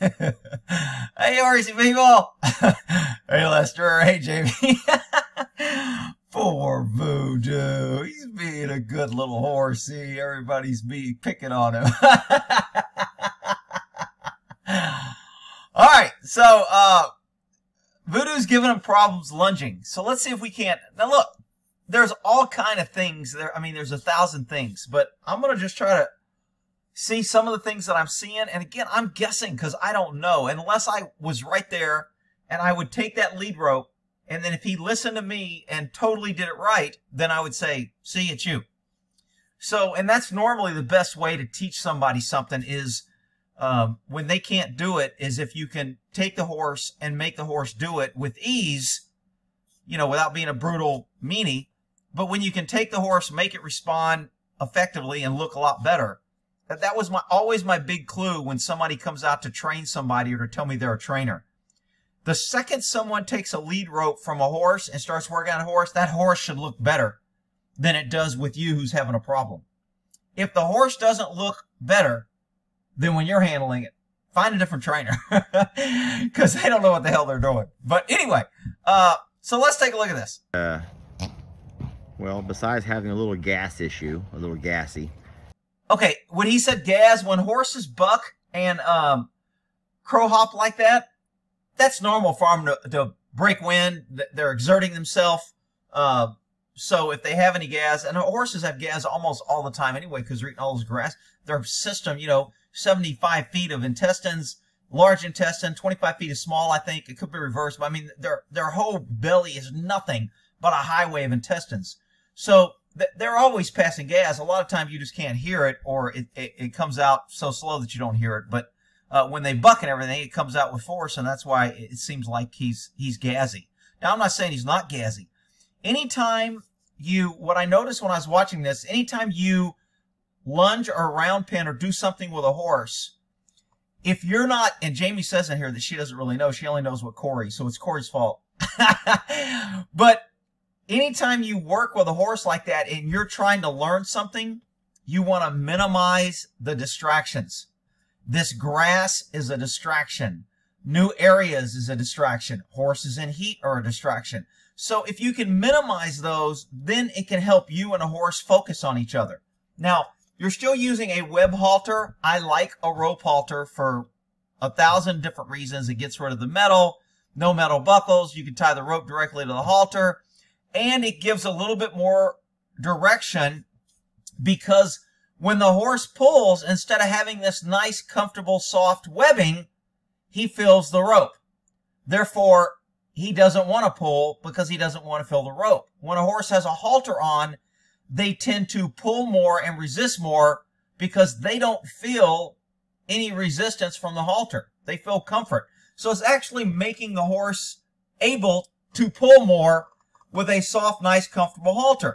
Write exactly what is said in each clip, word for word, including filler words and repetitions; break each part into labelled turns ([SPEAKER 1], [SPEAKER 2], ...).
[SPEAKER 1] Hey, horsey people. Hey, Lester. Hey, Jamie. Poor Voodoo. He's being a good little horsey. Everybody's be picking on him. All right. So, uh, Voodoo's giving him problems lunging. So let's see if we can't. Now, look, there's all kind of things there. I mean, there's a thousand things, but I'm going to just try to see some of the things that I'm seeing. And again, I'm guessing because I don't know. Unless I was right there and I would take that lead rope, and then if he listened to me and totally did it right, then I would say, see, it's you. So, and that's normally the best way to teach somebody something is um, when they can't do it, is if you can take the horse and make the horse do it with ease, you know, without being a brutal meanie. But when you can take the horse, make it respond effectively and look a lot better. That, that was my always my big clue when somebody comes out to train somebody or to tell me they're a trainer. The second someone takes a lead rope from a horse and starts working on a horse, that horse should look better than it does with you who's having a problem. If the horse doesn't look better than when you're handling it, find a different trainer because they don't know what the hell they're doing. But anyway, uh, so let's take a look at this.
[SPEAKER 2] Uh, well, besides having a little gas issue, a little gassy.
[SPEAKER 1] Okay, when he said gas, when horses buck and um, crow hop like that, that's normal for them to, to break wind. They're exerting themselves. Uh, so if they have any gas, and horses have gas almost all the time anyway because they're eating all this grass. Their system, you know, seventy-five feet of intestines, large intestine, twenty-five feet is small, I think. It could be reversed, but I mean, their, their whole belly is nothing but a highway of intestines. So th they're always passing gas. A lot of times you just can't hear it, or it, it, it comes out so slow that you don't hear it. But uh, when they buck and everything, it comes out with force, and that's why it seems like he's he's gassy. Now, I'm not saying he's not gassy. Anytime you, what I noticed when I was watching this, anytime you lunge or round pin or do something with a horse, if you're not, and Jamie says in here that she doesn't really know, she only knows what Corey, so it's Corey's fault. But anytime you work with a horse like that and you're trying to learn something, you want to minimize the distractions. This grass is a distraction. New areas is a distraction. Horses in heat are a distraction. So if you can minimize those, then it can help you and a horse focus on each other. Now, you're still using a web halter. I like a rope halter for a thousand different reasons. It gets rid of the metal, no metal buckles. You can tie the rope directly to the halter. And it gives a little bit more direction because when the horse pulls, instead of having this nice, comfortable, soft webbing, he feels the rope. Therefore, he doesn't want to pull because he doesn't want to feel the rope. When a horse has a halter on, they tend to pull more and resist more because they don't feel any resistance from the halter. They feel comfort. So it's actually making the horse able to pull more with a soft, nice, comfortable halter.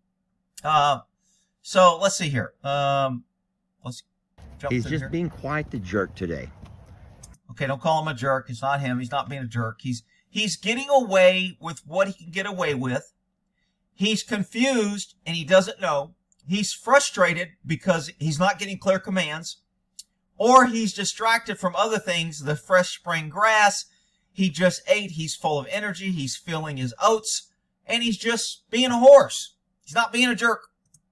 [SPEAKER 1] Uh, so let's see here. Um, let's jump
[SPEAKER 2] He's
[SPEAKER 1] through
[SPEAKER 2] just
[SPEAKER 1] here.
[SPEAKER 2] being quite the jerk today.
[SPEAKER 1] Okay, don't call him a jerk. It's not him. He's not being a jerk. He's he's getting away with what he can get away with. He's confused and he doesn't know. He's frustrated because he's not getting clear commands. Or he's distracted from other things, the fresh spring grass. He just ate. He's full of energy. He's feeling his oats. And he's just being a horse. He's not being a jerk.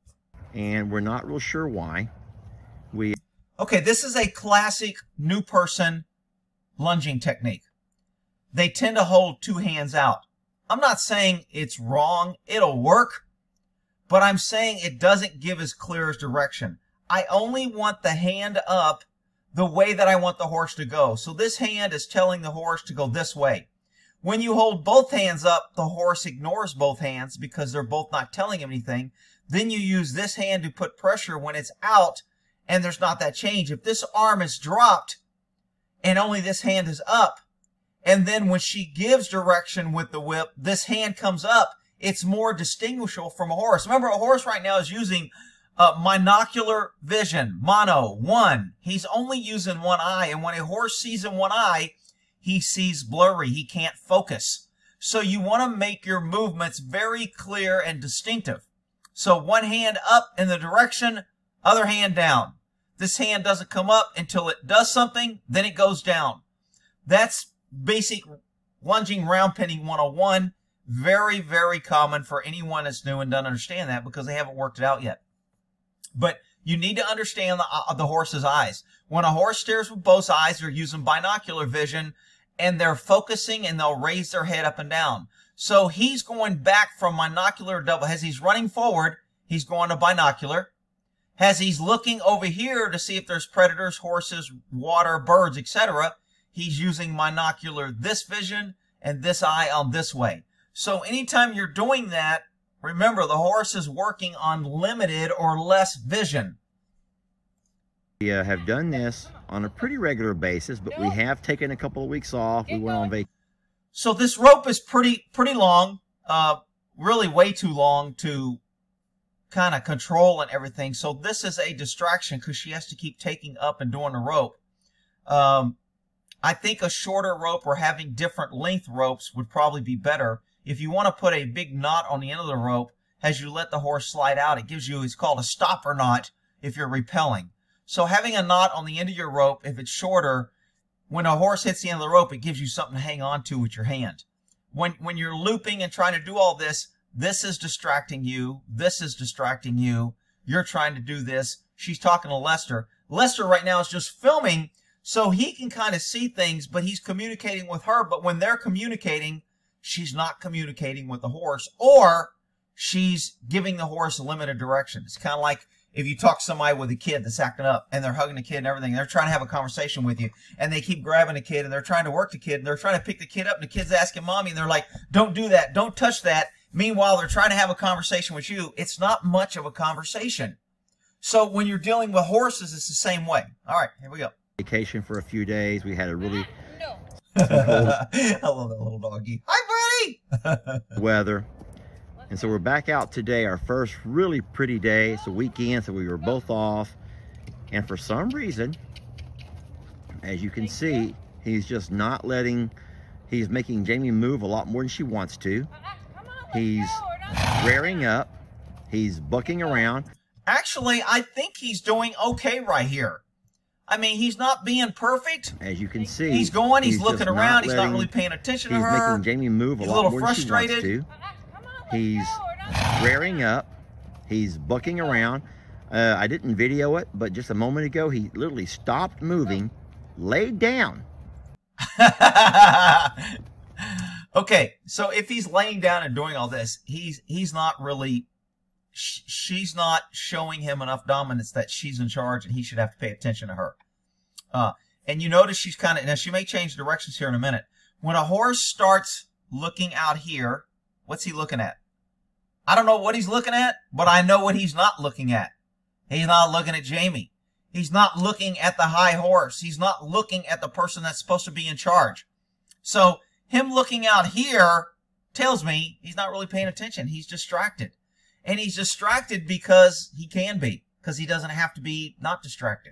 [SPEAKER 2] And we're not real sure why. We
[SPEAKER 1] Okay, this is a classic new person lunging technique. They tend to hold two hands out. I'm not saying it's wrong. It'll work. But I'm saying it doesn't give as clear as direction. I only want the hand up the way that I want the horse to go. So this hand is telling the horse to go this way. When you hold both hands up, the horse ignores both hands because they're both not telling him anything. Then you use this hand to put pressure when it's out and there's not that change. If this arm is dropped and only this hand is up, and then when she gives direction with the whip, this hand comes up, it's more distinguishable from a horse. Remember, a horse right now is using uh, monocular vision, mono, one. He's only using one eye, and when a horse sees in one eye, he sees blurry. He can't focus. So you want to make your movements very clear and distinctive. So one hand up in the direction, other hand down. this hand doesn't come up until it does something, then it goes down. That's basic lunging round penning one oh one. Very, very common for anyone that's new and doesn't understand that because they haven't worked it out yet. But you need to understand the, uh, the horse's eyes. When a horse stares with both eyes, they're using binocular vision, and they're focusing, and they'll raise their head up and down. So he's going back from binocular to double. As he's running forward, he's going to binocular. As he's looking over here to see if there's predators, horses, water, birds, et cetera, he's using binocular this vision and this eye on this way. So anytime you're doing that, remember the horse is working on limited or less vision.
[SPEAKER 2] We uh, have done this on a pretty regular basis, but we have taken a couple of weeks off. We went on vacation.
[SPEAKER 1] So this rope is pretty pretty long, uh, really way too long to kind of control and everything. So this is a distraction because she has to keep taking up and doing the rope. Um, I think a shorter rope or having different length ropes would probably be better. If you want to put a big knot on the end of the rope, as you let the horse slide out, it gives you, it's called a stopper knot if you're repelling. So having a knot on the end of your rope, if it's shorter, when a horse hits the end of the rope, it gives you something to hang on to with your hand. When, when you're looping and trying to do all this, this is distracting you. This is distracting you. You're trying to do this. She's talking to Lester. Lester right now is just filming so he can kind of see things, but he's communicating with her. But when they're communicating, she's not communicating with the horse, or she's giving the horse a limited direction. It's kind of like if you talk to somebody with a kid that's acting up and they're hugging the kid and everything, and they're trying to have a conversation with you, and they keep grabbing the kid and they're trying to work the kid and they're trying to pick the kid up and the kid's asking mommy and they're like, don't do that, don't touch that. Meanwhile, they're trying to have a conversation with you. It's not much of a conversation. So when you're dealing with horses, it's the same way. All right, here we go.
[SPEAKER 2] Vacation for a few days. We had a really
[SPEAKER 1] I love that little doggy. Hi, buddy.
[SPEAKER 2] weather. And so we're back out today, our first really pretty day. It's a weekend, so we were both off. And for some reason, as you can see, he's just not letting, he's making Jamie move a lot more than she wants to. He's rearing up. He's bucking around.
[SPEAKER 1] Actually, I think he's doing okay right here. I mean, he's not being perfect.
[SPEAKER 2] As you can see,
[SPEAKER 1] he's going, he's, he's looking around, he's
[SPEAKER 2] letting,
[SPEAKER 1] not really paying attention to
[SPEAKER 2] he's
[SPEAKER 1] her.
[SPEAKER 2] He's making Jamie move a
[SPEAKER 1] he's
[SPEAKER 2] lot
[SPEAKER 1] a little
[SPEAKER 2] more
[SPEAKER 1] frustrated.
[SPEAKER 2] than she wants to. He's rearing up. He's bucking around. Uh, I didn't video it, but just a moment ago, he literally stopped moving, laid down.
[SPEAKER 1] Okay, so if he's laying down and doing all this, he's he's not really, sh she's not showing him enough dominance that she's in charge and he should have to pay attention to her. Uh, and you notice she's kind of, now she may change directions here in a minute. When a horse starts looking out here, what's he looking at? I don't know what he's looking at, but I know what he's not looking at. He's not looking at Jamie. He's not looking at the high horse. He's not looking at the person that's supposed to be in charge. So him looking out here tells me he's not really paying attention. He's distracted. And he's distracted because he can be, because he doesn't have to be not distracted.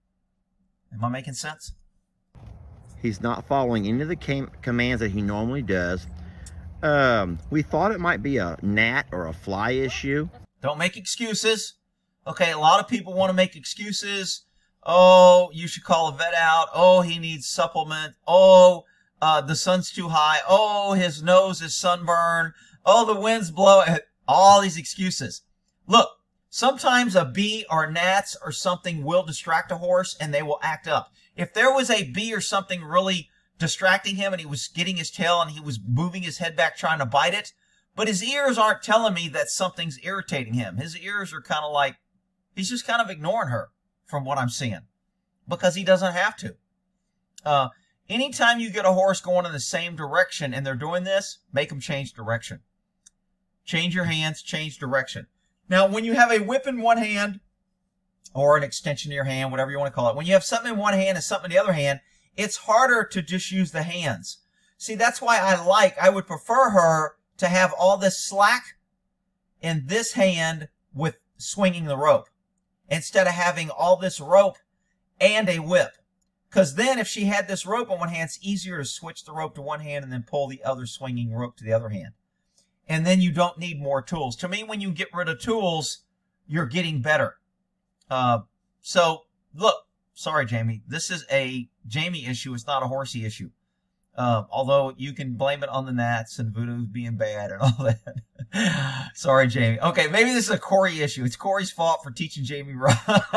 [SPEAKER 1] Am I making sense?
[SPEAKER 2] He's not following any of the commands that he normally does. Um, we thought it might be a gnat or a fly issue.
[SPEAKER 1] Don't make excuses. Okay, a lot of people want to make excuses. Oh, you should call a vet out. Oh, he needs supplement. Oh, uh, the sun's too high. Oh, his nose is sunburned. Oh, the wind's blowing. All these excuses. Look, sometimes a bee or gnats or something will distract a horse and they will act up. If there was a bee or something really distracting him and he was getting his tail and he was moving his head back trying to bite it, but his ears aren't telling me that something's irritating him. His ears are kind of like, he's just kind of ignoring her from what I'm seeing because he doesn't have to. Uh, anytime you get a horse going in the same direction and they're doing this, make them change direction. Change your hands, change direction. Now, when you have a whip in one hand or an extension of your hand, whatever you want to call it, when you have something in one hand and something in the other hand, it's harder to just use the hands. See, that's why I like, I would prefer her to have all this slack in this hand with swinging the rope instead of having all this rope and a whip. Because then if she had this rope on one hand, it's easier to switch the rope to one hand and then pull the other swinging rope to the other hand. And then you don't need more tools. To me, when you get rid of tools, you're getting better. Uh, so look, sorry, Jamie. This is a Jamie issue. It's not a horsey issue. Uh, although you can blame it on the gnats and voodoo being bad and all that. Sorry, Jamie. Okay, maybe this is a Corey issue. It's Corey's fault for teaching Jamie wrong.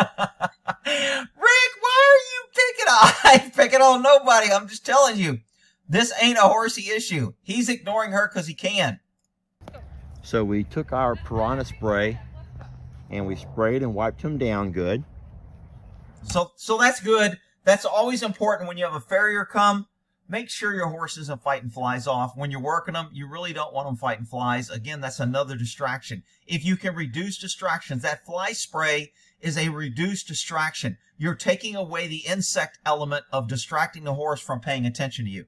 [SPEAKER 1] Rick, why are you picking on? I ain't picking on nobody. I'm just telling you. This ain't a horsey issue. He's ignoring her because he can.
[SPEAKER 2] So we took our Piranha spray and we sprayed and wiped him down good.
[SPEAKER 1] So, so that's good. That's always important when you have a farrier come. Make sure your horse isn't fighting flies off. When you're working them, you really don't want them fighting flies. Again, that's another distraction. If you can reduce distractions, that fly spray is a reduced distraction. You're taking away the insect element of distracting the horse from paying attention to you.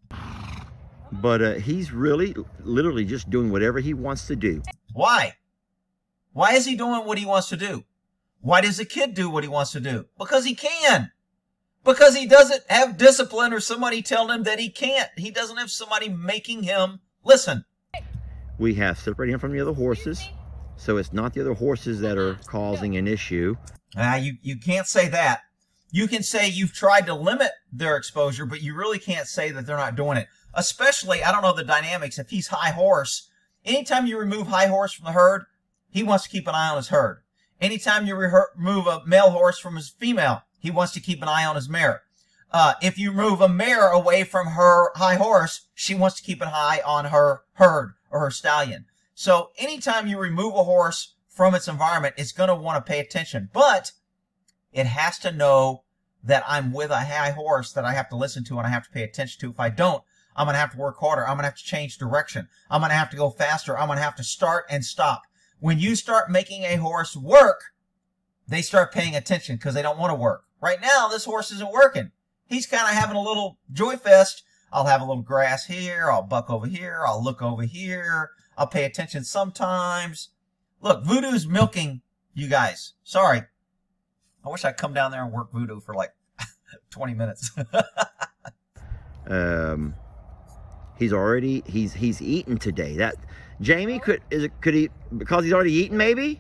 [SPEAKER 2] But uh, he's really, literally just doing whatever he wants to do.
[SPEAKER 1] Why? Why is he doing what he wants to do? Why does a kid do what he wants to do? Because he can. Because he doesn't have discipline or somebody telling him that he can't. He doesn't have somebody making him listen.
[SPEAKER 2] We have separated him from the other horses, so it's not the other horses that are causing an issue.
[SPEAKER 1] Ah, you, you can't say that. You can say you've tried to limit their exposure, but you really can't say that they're not doing it. Especially, I don't know the dynamics, if he's high horse. Anytime you remove high horse from the herd, he wants to keep an eye on his herd. Anytime you remove a male horse from his female, he wants to keep an eye on his mare. Uh, if you move a mare away from her high horse, she wants to keep an eye on her herd or her stallion. So anytime you remove a horse from its environment, it's going to want to pay attention. But it has to know that I'm with a high horse that I have to listen to and I have to pay attention to. If I don't, I'm going to have to work harder. I'm going to have to change direction. I'm going to have to go faster. I'm going to have to start and stop. When you start making a horse work, they start paying attention because they don't want to work. Right now, this horse isn't working. He's kind of having a little joy fest. I'll have a little grass here. I'll buck over here. I'll look over here. I'll pay attention sometimes. Look, Voodoo's milking you guys. Sorry. I wish I'd come down there and work Voodoo for like twenty minutes.
[SPEAKER 2] um, he's already, he's, he's eaten today. That, Jamie, could, is it, could he, because he's already eaten maybe?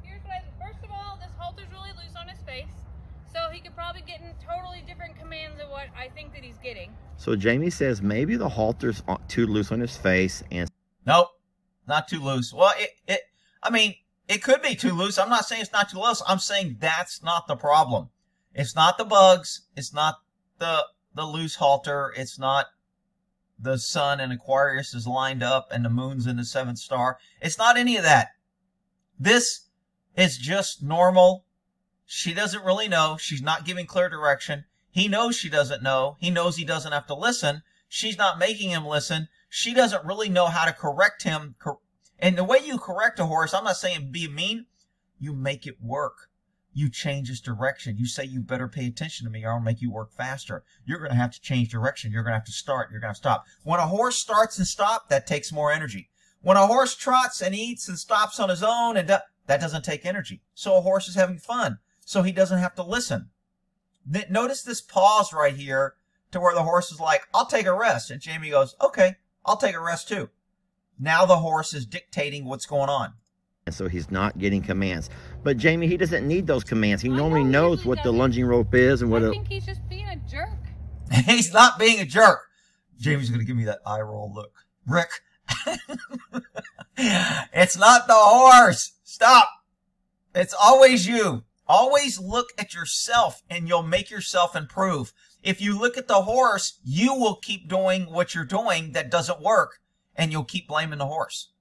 [SPEAKER 3] I think that he's getting.
[SPEAKER 2] So Jamie says maybe the halter's too loose on his face and
[SPEAKER 1] nope, not too loose. Well, it, it I mean, it could be too loose. I'm not saying it's not too loose. I'm saying that's not the problem. It's not the bugs. It's not the the loose halter. It's not the sun in Aquarius is lined up and the moon's in the seventh star. It's not any of that. This is just normal. She doesn't really know. She's not giving clear direction. He knows she doesn't know. He knows he doesn't have to listen. She's not making him listen. She doesn't really know how to correct him. And the way you correct a horse, I'm not saying be mean. You make it work. You change his direction. You say, you better pay attention to me or I'll make you work faster. You're going to have to change direction. You're going to have to start. You're going to stop. When a horse starts and stops, that takes more energy. When a horse trots and eats and stops on his own, and that doesn't take energy. So a horse is having fun. So he doesn't have to listen. Notice this pause right here to where the horse is like, I'll take a rest. And Jamie goes, okay, I'll take a rest too. Now the horse is dictating what's going on.
[SPEAKER 2] And so he's not getting commands. But Jamie, he doesn't need those commands. He normally
[SPEAKER 3] know, he
[SPEAKER 2] knows what
[SPEAKER 3] doesn't.
[SPEAKER 2] the lunging rope is and what
[SPEAKER 3] I
[SPEAKER 2] a...
[SPEAKER 3] think he's just being a jerk.
[SPEAKER 1] He's not being a jerk. Jamie's going to give me that eye roll look. Rick. It's not the horse. Stop. It's always you. Always look at yourself and you'll make yourself improve. If you look at the horse, you will keep doing what you're doing that doesn't work and you'll keep blaming the horse.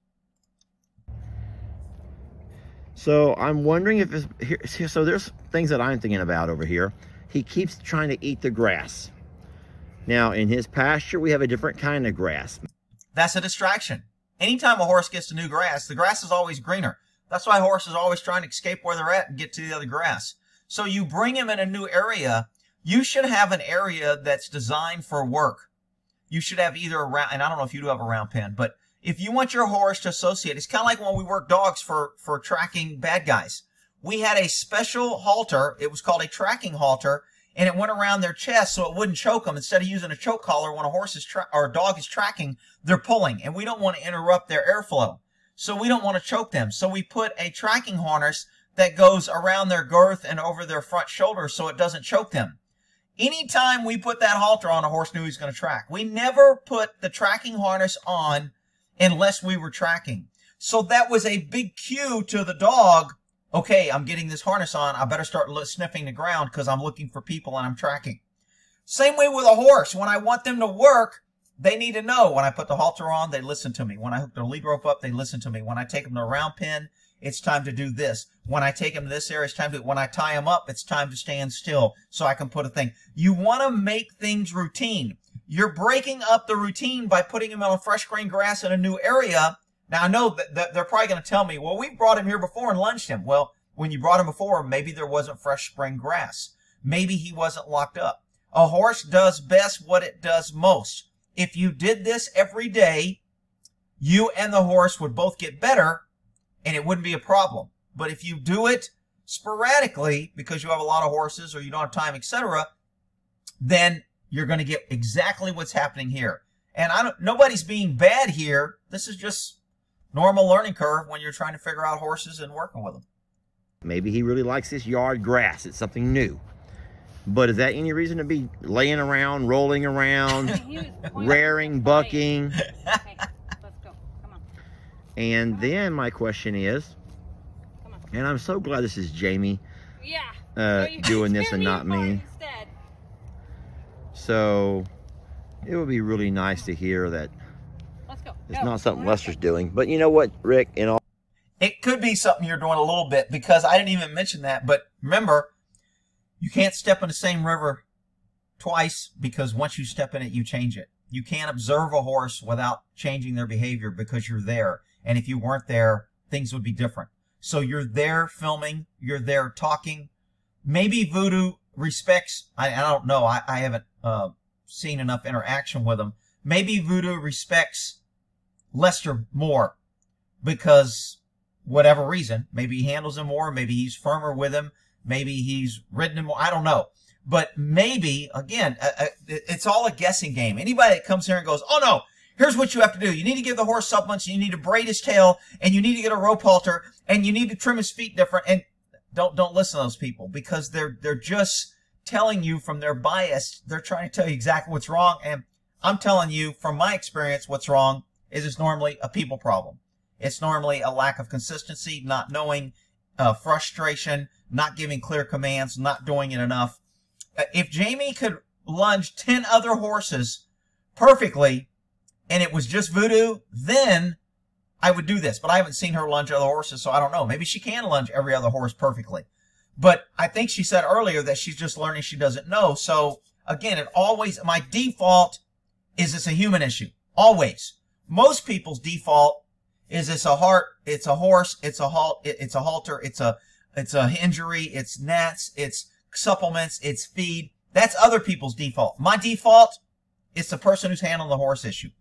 [SPEAKER 2] So I'm wondering if it's here. So there's things that I'm thinking about over here. He keeps trying to eat the grass. Now in his pasture, we have a different kind of grass.
[SPEAKER 1] That's a distraction. Anytime a horse gets to new grass, the grass is always greener. That's why horses are always trying to escape where they're at and get to the other grass. So you bring him in a new area, you should have an area that's designed for work. You should have either a round, and I don't know if you do have a round pen, but if you want your horse to associate, it's kind of like when we work dogs for, for tracking bad guys. We had a special halter. It was called a tracking halter, and it went around their chest so it wouldn't choke them. Instead of using a choke collar, when a horse is tra or a dog is tracking, they're pulling, and we don't want to interrupt their airflow. So we don't want to choke them. So we put a tracking harness that goes around their girth and over their front shoulder so it doesn't choke them. Anytime we put that halter on, a horse knew he was going to track. We never put the tracking harness on unless we were tracking. So that was a big cue to the dog. Okay, I'm getting this harness on. I better start sniffing the ground because I'm looking for people and I'm tracking. Same way with a horse. When I want them to work, they need to know. When I put the halter on, they listen to me. When I hook the lead rope up, they listen to me. When I take them to a round pen, it's time to do this. When I take them to this area, it's time to, when I tie them up, it's time to stand still so I can put a thing. You want to make things routine. You're breaking up the routine by putting them on fresh green grass in a new area. Now, I know that, that they're probably going to tell me, well, we brought him here before and lunged him. Well, when you brought him before, maybe there wasn't fresh spring grass. Maybe he wasn't locked up. A horse does best what it does most. If you did this every day, you and the horse would both get better, and it wouldn't be a problem. But if you do it sporadically because you have a lot of horses or you don't have time, et cetera, then you're going to get exactly what's happening here. And I don't, nobody's being bad here. This is just normal learning curve when you're trying to figure out horses and working with them.
[SPEAKER 2] Maybe he really likes this yard grass. It's something new. But is that any reason to be laying around, rolling around, rearing, bucking?
[SPEAKER 3] Okay, let's go. Come on.
[SPEAKER 2] And then my question is,
[SPEAKER 3] Come on.
[SPEAKER 2] and I'm so glad this is Jamie
[SPEAKER 3] Yeah.
[SPEAKER 2] uh,
[SPEAKER 3] So you-
[SPEAKER 2] doing this and
[SPEAKER 3] you're
[SPEAKER 2] not
[SPEAKER 3] being
[SPEAKER 2] me.
[SPEAKER 3] part instead.
[SPEAKER 2] So it would be really nice to hear that
[SPEAKER 3] Let's go.
[SPEAKER 2] it's
[SPEAKER 3] Go.
[SPEAKER 2] not something
[SPEAKER 3] Go.
[SPEAKER 2] Lester's doing. But you know what, Rick, in all
[SPEAKER 1] It could be something you're doing a little bit because I didn't even mention that. But remember, you can't step in the same river twice because once you step in it, you change it. You can't observe a horse without changing their behavior because you're there. And if you weren't there, things would be different. So you're there filming. You're there talking. Maybe Voodoo respects, I, I don't know. I, I haven't uh, seen enough interaction with him. Maybe Voodoo respects Lester more because whatever reason, maybe he handles him more. Maybe he's firmer with him. Maybe he's ridden him more. I don't know. But maybe, again, uh, uh, it's all a guessing game. Anybody that comes here and goes, oh, no, here's what you have to do. You need to give the horse supplements. You need to braid his tail. And you need to get a rope halter. And you need to trim his feet different. And don't don't listen to those people because they're they're just telling you from their bias. They're trying to tell you exactly what's wrong. And I'm telling you, from my experience, what's wrong is it's normally a people problem. It's normally a lack of consistency, not knowing, uh, frustration, not giving clear commands, not doing it enough. If Jamie could lunge ten other horses perfectly and it was just Voodoo, then I would do this. But I haven't seen her lunge other horses, so I don't know. Maybe she can lunge every other horse perfectly. But I think she said earlier that she's just learning, she doesn't know. So, again, it always, my default is it's a human issue. Always. Most people's default is it's a heart, it's a horse, it's a halt, it, it's a halter, it's a it's a injury, it's gnats, it's supplements, it's feed. That's other people's default. My default is the person who's handling the horse issue.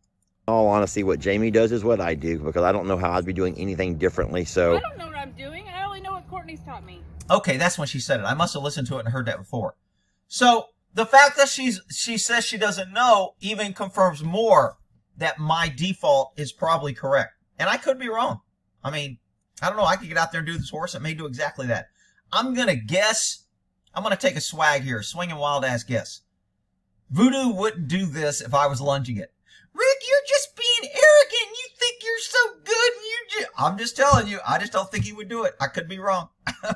[SPEAKER 2] In all honesty, what Jamie does is what I do because I don't know how I'd be doing anything differently. So
[SPEAKER 3] I don't know what I'm doing. I only know what Courtney's taught me.
[SPEAKER 1] Okay, that's when she said it. I must have listened to it and heard that before. So the fact that she's she says she doesn't know even confirms more that my default is probably correct. And I could be wrong. I mean, I don't know. I could get out there and do this horse. It may do exactly that. I'm going to guess. I'm going to take a swag here. Swinging wild ass guess. Voodoo wouldn't do this if I was lunging it. Rick, you're just being arrogant. You think you're so good. And you just... I'm just telling you. I just don't think he would do it. I could be wrong.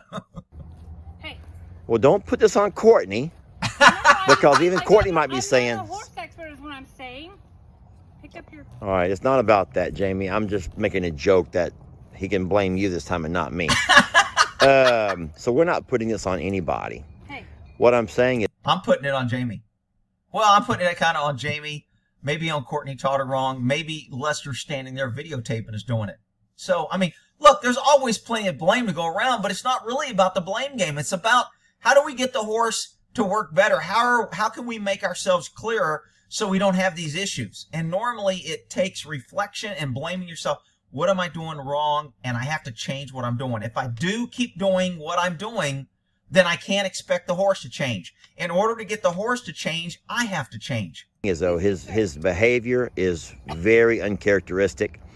[SPEAKER 3] Hey.
[SPEAKER 2] well, don't put this on Courtney because even Courtney might be
[SPEAKER 3] I'm
[SPEAKER 2] saying.
[SPEAKER 3] not a horse expert is what I'm saying. Pick up your...
[SPEAKER 2] All right, it's not about that, Jamie. I'm just making a joke that he can blame you this time and not me. um, so we're not putting this on anybody.
[SPEAKER 3] Hey.
[SPEAKER 2] What I'm saying is,
[SPEAKER 1] I'm putting it on Jamie. Well, I'm putting it kind of on Jamie. Maybe on Courtney taught her wrong. Maybe Lester standing there videotaping is doing it. So, I mean, look, there's always plenty of blame to go around, but it's not really about the blame game. It's about how do we get the horse to work better? How are, how can we make ourselves clearer so we don't have these issues? And normally it takes reflection and blaming yourself. What am I doing wrong? And I have to change what I'm doing. If I do keep doing what I'm doing, then I can't expect the horse to change. In order to get the horse to change, I have to change.
[SPEAKER 2] as though his his behavior is very uncharacteristic.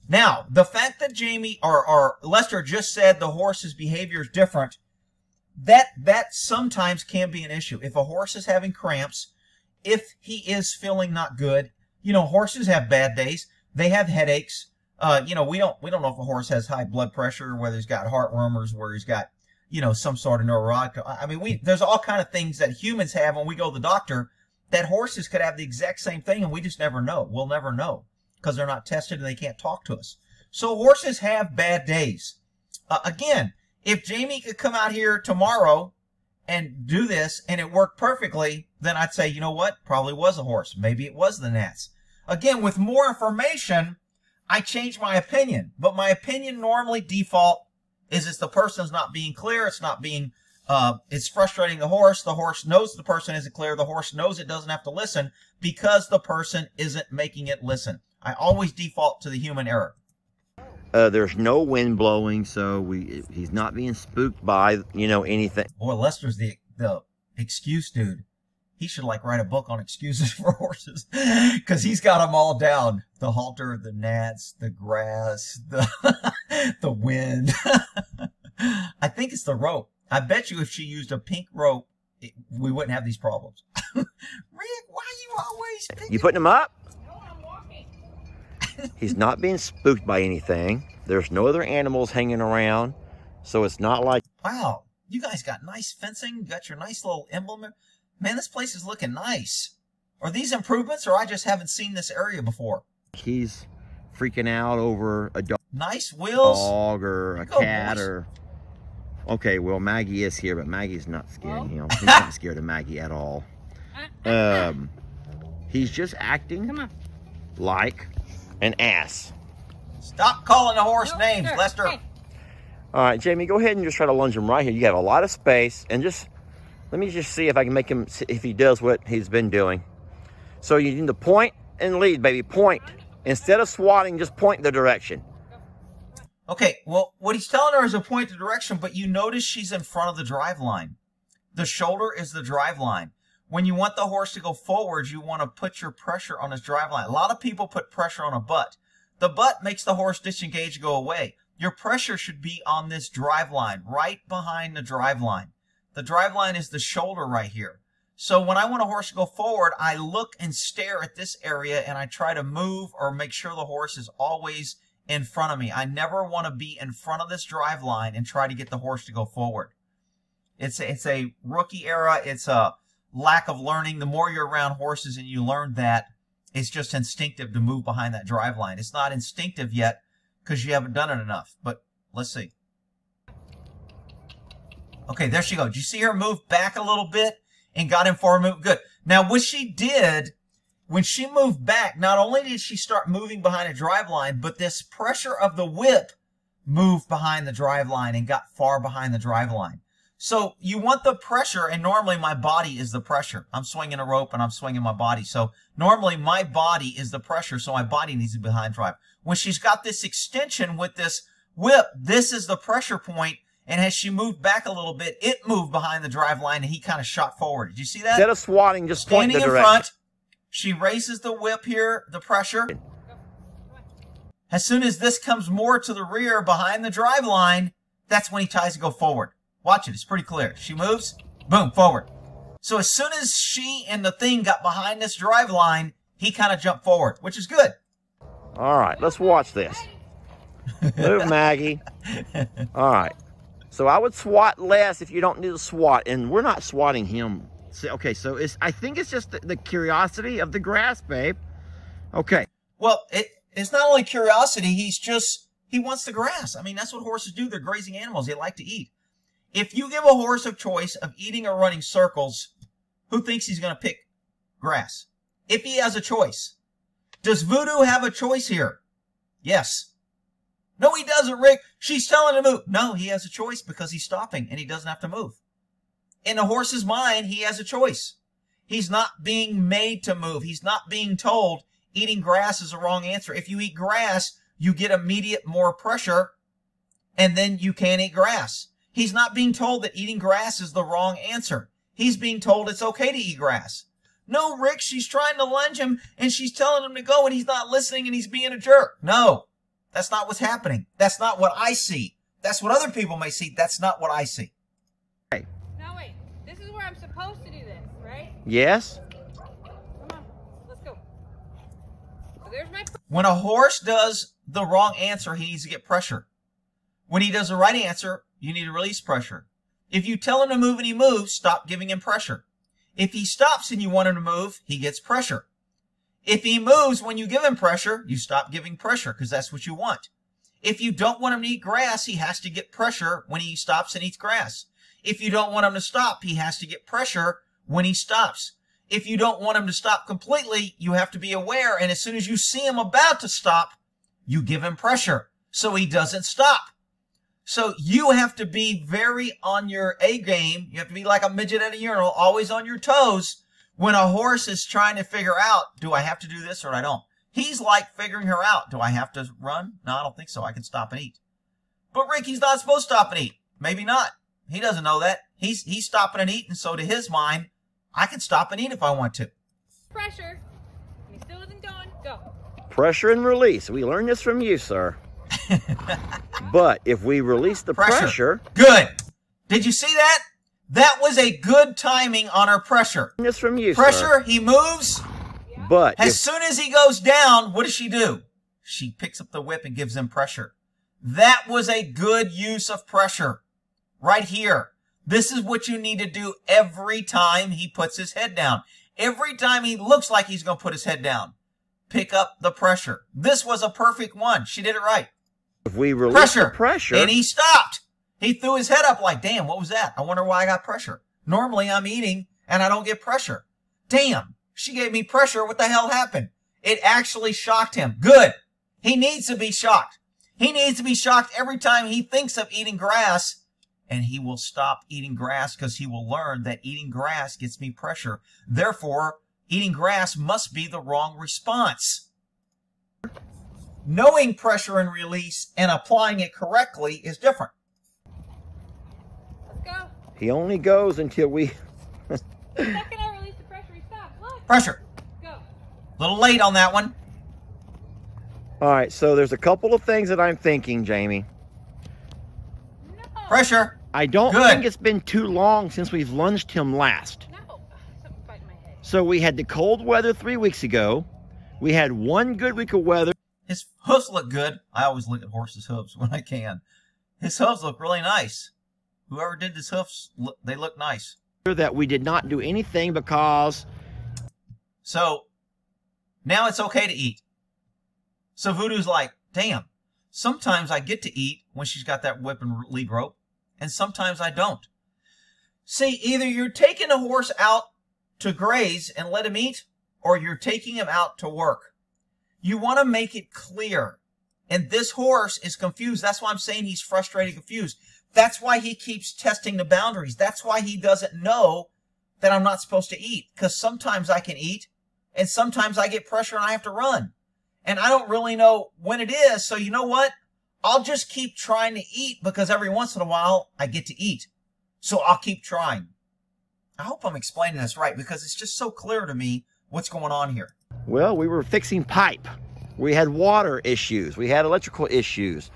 [SPEAKER 1] Now, the fact that Jamie or, or Lester just said the horse's behavior is different, that that sometimes can be an issue. If a horse is having cramps, if he is feeling not good, you know, horses have bad days. They have headaches. Uh, you know, we don't we don't know if a horse has high blood pressure, whether he's got heart murmurs, where he's got, you know, some sort of neurological. I mean, we there's all kind of things that humans have when we go to the doctor that horses could have the exact same thing, and we just never know. We'll never know because they're not tested and they can't talk to us. So horses have bad days. Uh, again, if Jamie could come out here tomorrow and do this and it worked perfectly, then I'd say, you know what? Probably was a horse. Maybe it was the gnats. Again, with more information, I change my opinion. But my opinion normally default is it's the person's not being clear. It's not being, uh, it's frustrating the horse. The horse knows the person isn't clear. The horse knows it doesn't have to listen because the person isn't making it listen. I always default to the human error.
[SPEAKER 2] Uh, there's no wind blowing, so we he's not being spooked by, you know, anything.
[SPEAKER 1] Boy, Lester's the the excuse dude. He should like write a book on excuses for horses because he's got them all down. The halter, the gnats, the grass, the the wind. I think it's the rope. I bet you if she used a pink rope, it, we wouldn't have these problems. Rick, why are you always picking?
[SPEAKER 2] You putting him up?
[SPEAKER 3] No, I'm walking.
[SPEAKER 2] He's not being spooked by anything. There's no other animals hanging around, so it's not like...
[SPEAKER 1] Wow, you guys got nice fencing. You got your nice little emblem. Man, this place is looking nice. Are these improvements, or I just haven't seen this area before?
[SPEAKER 2] He's freaking out over a dog,
[SPEAKER 1] Nice wheels.
[SPEAKER 2] dog or a
[SPEAKER 1] Go,
[SPEAKER 2] cat
[SPEAKER 1] boys.
[SPEAKER 2] or... Okay, well, Maggie is here, but Maggie's not scaring him. He's not scared of Maggie at all. Um, he's just acting
[SPEAKER 3] Come on.
[SPEAKER 2] like an ass.
[SPEAKER 1] Stop calling the horse
[SPEAKER 3] No,
[SPEAKER 1] names,
[SPEAKER 3] sir.
[SPEAKER 1] Lester.
[SPEAKER 3] Hey.
[SPEAKER 2] All right, Jamie, go ahead and just try to lunge him right here. You have a lot of space, and just let me just see if I can make him, if he does what he's been doing. So you need to point and lead, baby. Point. Instead of swatting, just point the direction.
[SPEAKER 1] Okay, well, what he's telling her is a point of direction, but you notice she's in front of the drive line. The shoulder is the drive line. When you want the horse to go forward, you want to put your pressure on his drive line. A lot of people put pressure on a butt. The butt makes the horse disengage and go away. Your pressure should be on this drive line, right behind the drive line. The drive line is the shoulder right here. So when I want a horse to go forward, I look and stare at this area and I try to move or make sure the horse is always in front of me. I never want to be in front of this drive line and try to get the horse to go forward. It's a, it's a rookie era. It's a lack of learning. The more you're around horses and you learn that, it's just instinctive to move behind that drive line. It's not instinctive yet because you haven't done it enough. But let's see. Okay, there she goes. Did you see her move back a little bit and got him for a move? Good. Now, what she did, when she moved back, not only did she start moving behind a drive line, but this pressure of the whip moved behind the drive line and got far behind the drive line. So you want the pressure, and normally my body is the pressure. I'm swinging a rope and I'm swinging my body. So normally my body is the pressure, so my body needs to be behind drive. When she's got this extension with this whip, this is the pressure point, and as she moved back a little bit, it moved behind the drive line, and he kind of shot forward. Did you see that?
[SPEAKER 2] Instead of swatting, just point
[SPEAKER 1] Standing
[SPEAKER 2] the
[SPEAKER 1] in
[SPEAKER 2] direction.
[SPEAKER 1] front, she raises the whip here, the pressure. As soon as this comes more to the rear behind the drive line, that's when he tries to go forward. Watch it. It's pretty clear. She moves, boom, forward. So as soon as she and the thing got behind this drive line, he kind of jumped forward, which is good.
[SPEAKER 2] All right, let's watch this. Move, Maggie. All right. So I would swat less if you don't need to swat, and we're not swatting him. So, okay, so it's, I think it's just the, the curiosity of the grass, babe. Okay.
[SPEAKER 1] Well, it, it's not only curiosity. He's just, he wants the grass. I mean, that's what horses do. They're grazing animals. They like to eat. If you give a horse a choice of eating or running circles, who thinks he's going to pick grass? If he has a choice. Does Voodoo have a choice here? Yes. No, he doesn't, Rick. She's telling him to move. No, he has a choice because he's stopping and he doesn't have to move. In the horse's mind, he has a choice. He's not being made to move. He's not being told eating grass is the wrong answer. If you eat grass, you get immediate more pressure and then you can't eat grass. He's not being told that eating grass is the wrong answer. He's being told it's okay to eat grass. No, Rick, she's trying to lunge him and she's telling him to go and he's not listening and he's being a jerk. No, That's not what's happening. That's not what I see. That's what other people may see. That's not what I see.
[SPEAKER 3] Now wait, this is where I'm supposed to do this, right?
[SPEAKER 2] Yes.
[SPEAKER 3] Come on, let's go. So there's my...
[SPEAKER 1] When a horse does the wrong answer, he needs to get pressure. When he does the right answer, you need to release pressure. If you tell him to move and he moves, stop giving him pressure. If he stops and you want him to move, he gets pressure. If he moves when you give him pressure, you stop giving pressure because that's what you want. If you don't want him to eat grass, he has to get pressure when he stops and eats grass. If you don't want him to stop, he has to get pressure when he stops. If you don't want him to stop completely, you have to be aware, and as soon as you see him about to stop, you give him pressure so he doesn't stop. So you have to be very on your A game. You have to be like a midget at a urinal, always on your toes when a horse is trying to figure out, do I have to do this or I don't? He's like figuring her out. Do I have to run? No, I don't think so. I can stop and eat. But Ricky's not supposed to stop and eat. Maybe not. He doesn't know that. He's, he's stopping and eating, so to his mind, I can stop and eat if I want to.
[SPEAKER 3] Pressure. And he still isn't going. Go.
[SPEAKER 2] Pressure and release. We learned this from you, sir. But if we release the pressure.
[SPEAKER 1] pressure. Good. Did you see that? That was a good timing on our pressure.
[SPEAKER 2] This from you,
[SPEAKER 1] pressure,
[SPEAKER 2] sir.
[SPEAKER 1] He moves.
[SPEAKER 2] But
[SPEAKER 1] as
[SPEAKER 2] if,
[SPEAKER 1] soon as he goes down, what does she do? She picks up the whip and gives him pressure. That was a good use of pressure. Right here. This is what you need to do every time he puts his head down. Every time he looks like he's going to put his head down. Pick up the pressure. This was a perfect one. She did it right.
[SPEAKER 2] If we release
[SPEAKER 1] pressure.
[SPEAKER 2] the pressure.
[SPEAKER 1] And he stopped. He threw his head up like, damn, what was that? I wonder why I got pressure. Normally I'm eating and I don't get pressure. Damn, she gave me pressure. What the hell happened? It actually shocked him. Good. He needs to be shocked. He needs to be shocked every time he thinks of eating grass, and he will stop eating grass because he will learn that eating grass gets me pressure. Therefore, eating grass must be the wrong response. Knowing pressure and release and applying it correctly is different.
[SPEAKER 3] Let's go.
[SPEAKER 2] He only goes until we...
[SPEAKER 3] The second I release the pressure, he stops. Look.
[SPEAKER 1] Pressure.
[SPEAKER 3] Go.
[SPEAKER 1] A little late on that one.
[SPEAKER 2] All right, so there's a couple of things that I'm thinking, Jamie.
[SPEAKER 3] No.
[SPEAKER 1] Pressure.
[SPEAKER 2] I don't
[SPEAKER 1] Good.
[SPEAKER 2] think it's been too long since we've lunged him last.
[SPEAKER 3] No. Something's biting my head.
[SPEAKER 2] So we had the cold weather three weeks ago. We had one good week of weather.
[SPEAKER 1] His hoofs look good. I always look at horses' hooves when I can. His hooves look really nice. Whoever did his hoofs, they look nice.
[SPEAKER 2] That we did not do anything because...
[SPEAKER 1] So, now it's okay to eat. So Voodoo's like, damn, sometimes I get to eat when she's got that whip and lead rope, and sometimes I don't. See, either you're taking a horse out to graze and let him eat, or you're taking him out to work. You want to make it clear. And this horse is confused. That's why I'm saying he's frustrated, confused. That's why he keeps testing the boundaries. That's why he doesn't know that I'm not supposed to eat. Because sometimes I can eat, and sometimes I get pressure and I have to run. And I don't really know when it is. So you know what? I'll just keep trying to eat because every once in a while I get to eat. So I'll keep trying. I hope I'm explaining this right because it's just so clear to me what's going on here.
[SPEAKER 2] Well, we were fixing pipe. We had water issues. We had electrical issues.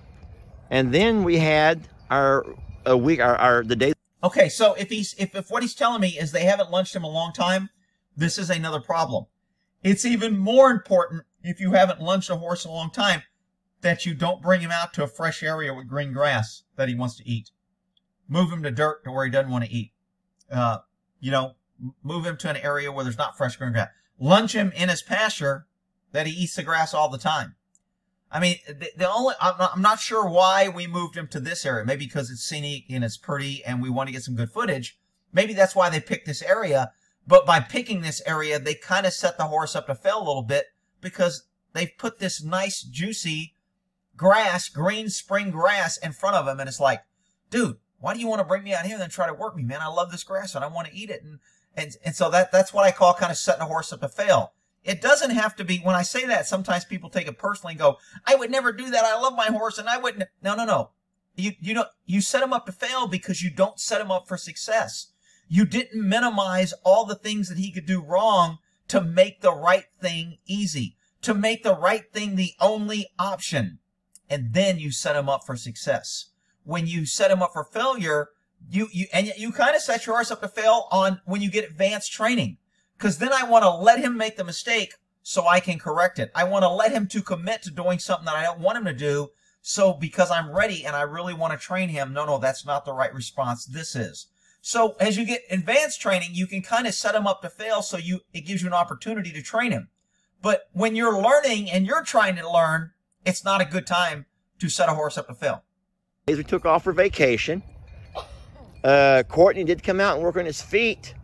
[SPEAKER 2] And then we had our a week, our, our the day.
[SPEAKER 1] Okay, so if he's if, if what he's telling me is they haven't lunched him a long time, this is another problem. It's even more important if you haven't lunched a horse in a long time that you don't bring him out to a fresh area with green grass that he wants to eat. Move him to dirt to where he doesn't want to eat. Uh, you know, move him to an area where there's not fresh green grass. Lunch him in his pasture that he eats the grass all the time. I mean, the, the only I'm not, I'm not sure why we moved him to this area. Maybe because it's scenic and it's pretty and we want to get some good footage. Maybe that's why they picked this area. But by picking this area, they kind of set the horse up to fail a little bit because they've put this nice, juicy grass, green spring grass in front of him. And it's like, dude, why do you want to bring me out here and then try to work me, man? I love this grass and I want to eat it. And, and, and so that, that's what I call kind of setting a horse up to fail. It doesn't have to be, when I say that, sometimes people take it personally and go, I would never do that. I love my horse and I wouldn't. No, no, no. You, you don't, you set him up to fail because you don't set him up for success. You didn't minimize all the things that he could do wrong to make the right thing easy, to make the right thing the only option. and then you set him up for success. When you set him up for failure, you, you, and you kind of set your horse up to fail on when you get advanced training. Because then I want to let him make the mistake so I can correct it. I want to let him to commit to doing something that I don't want him to do. So because I'm ready and I really want to train him, no, no, that's not the right response. This is. So as you get advanced training, you can kind of set him up to fail, so you it gives you an opportunity to train him. But when you're learning and you're trying to learn, it's not a good time to set a horse up to fail.
[SPEAKER 2] As we took off for vacation, uh, Courtney did come out and work on his feet.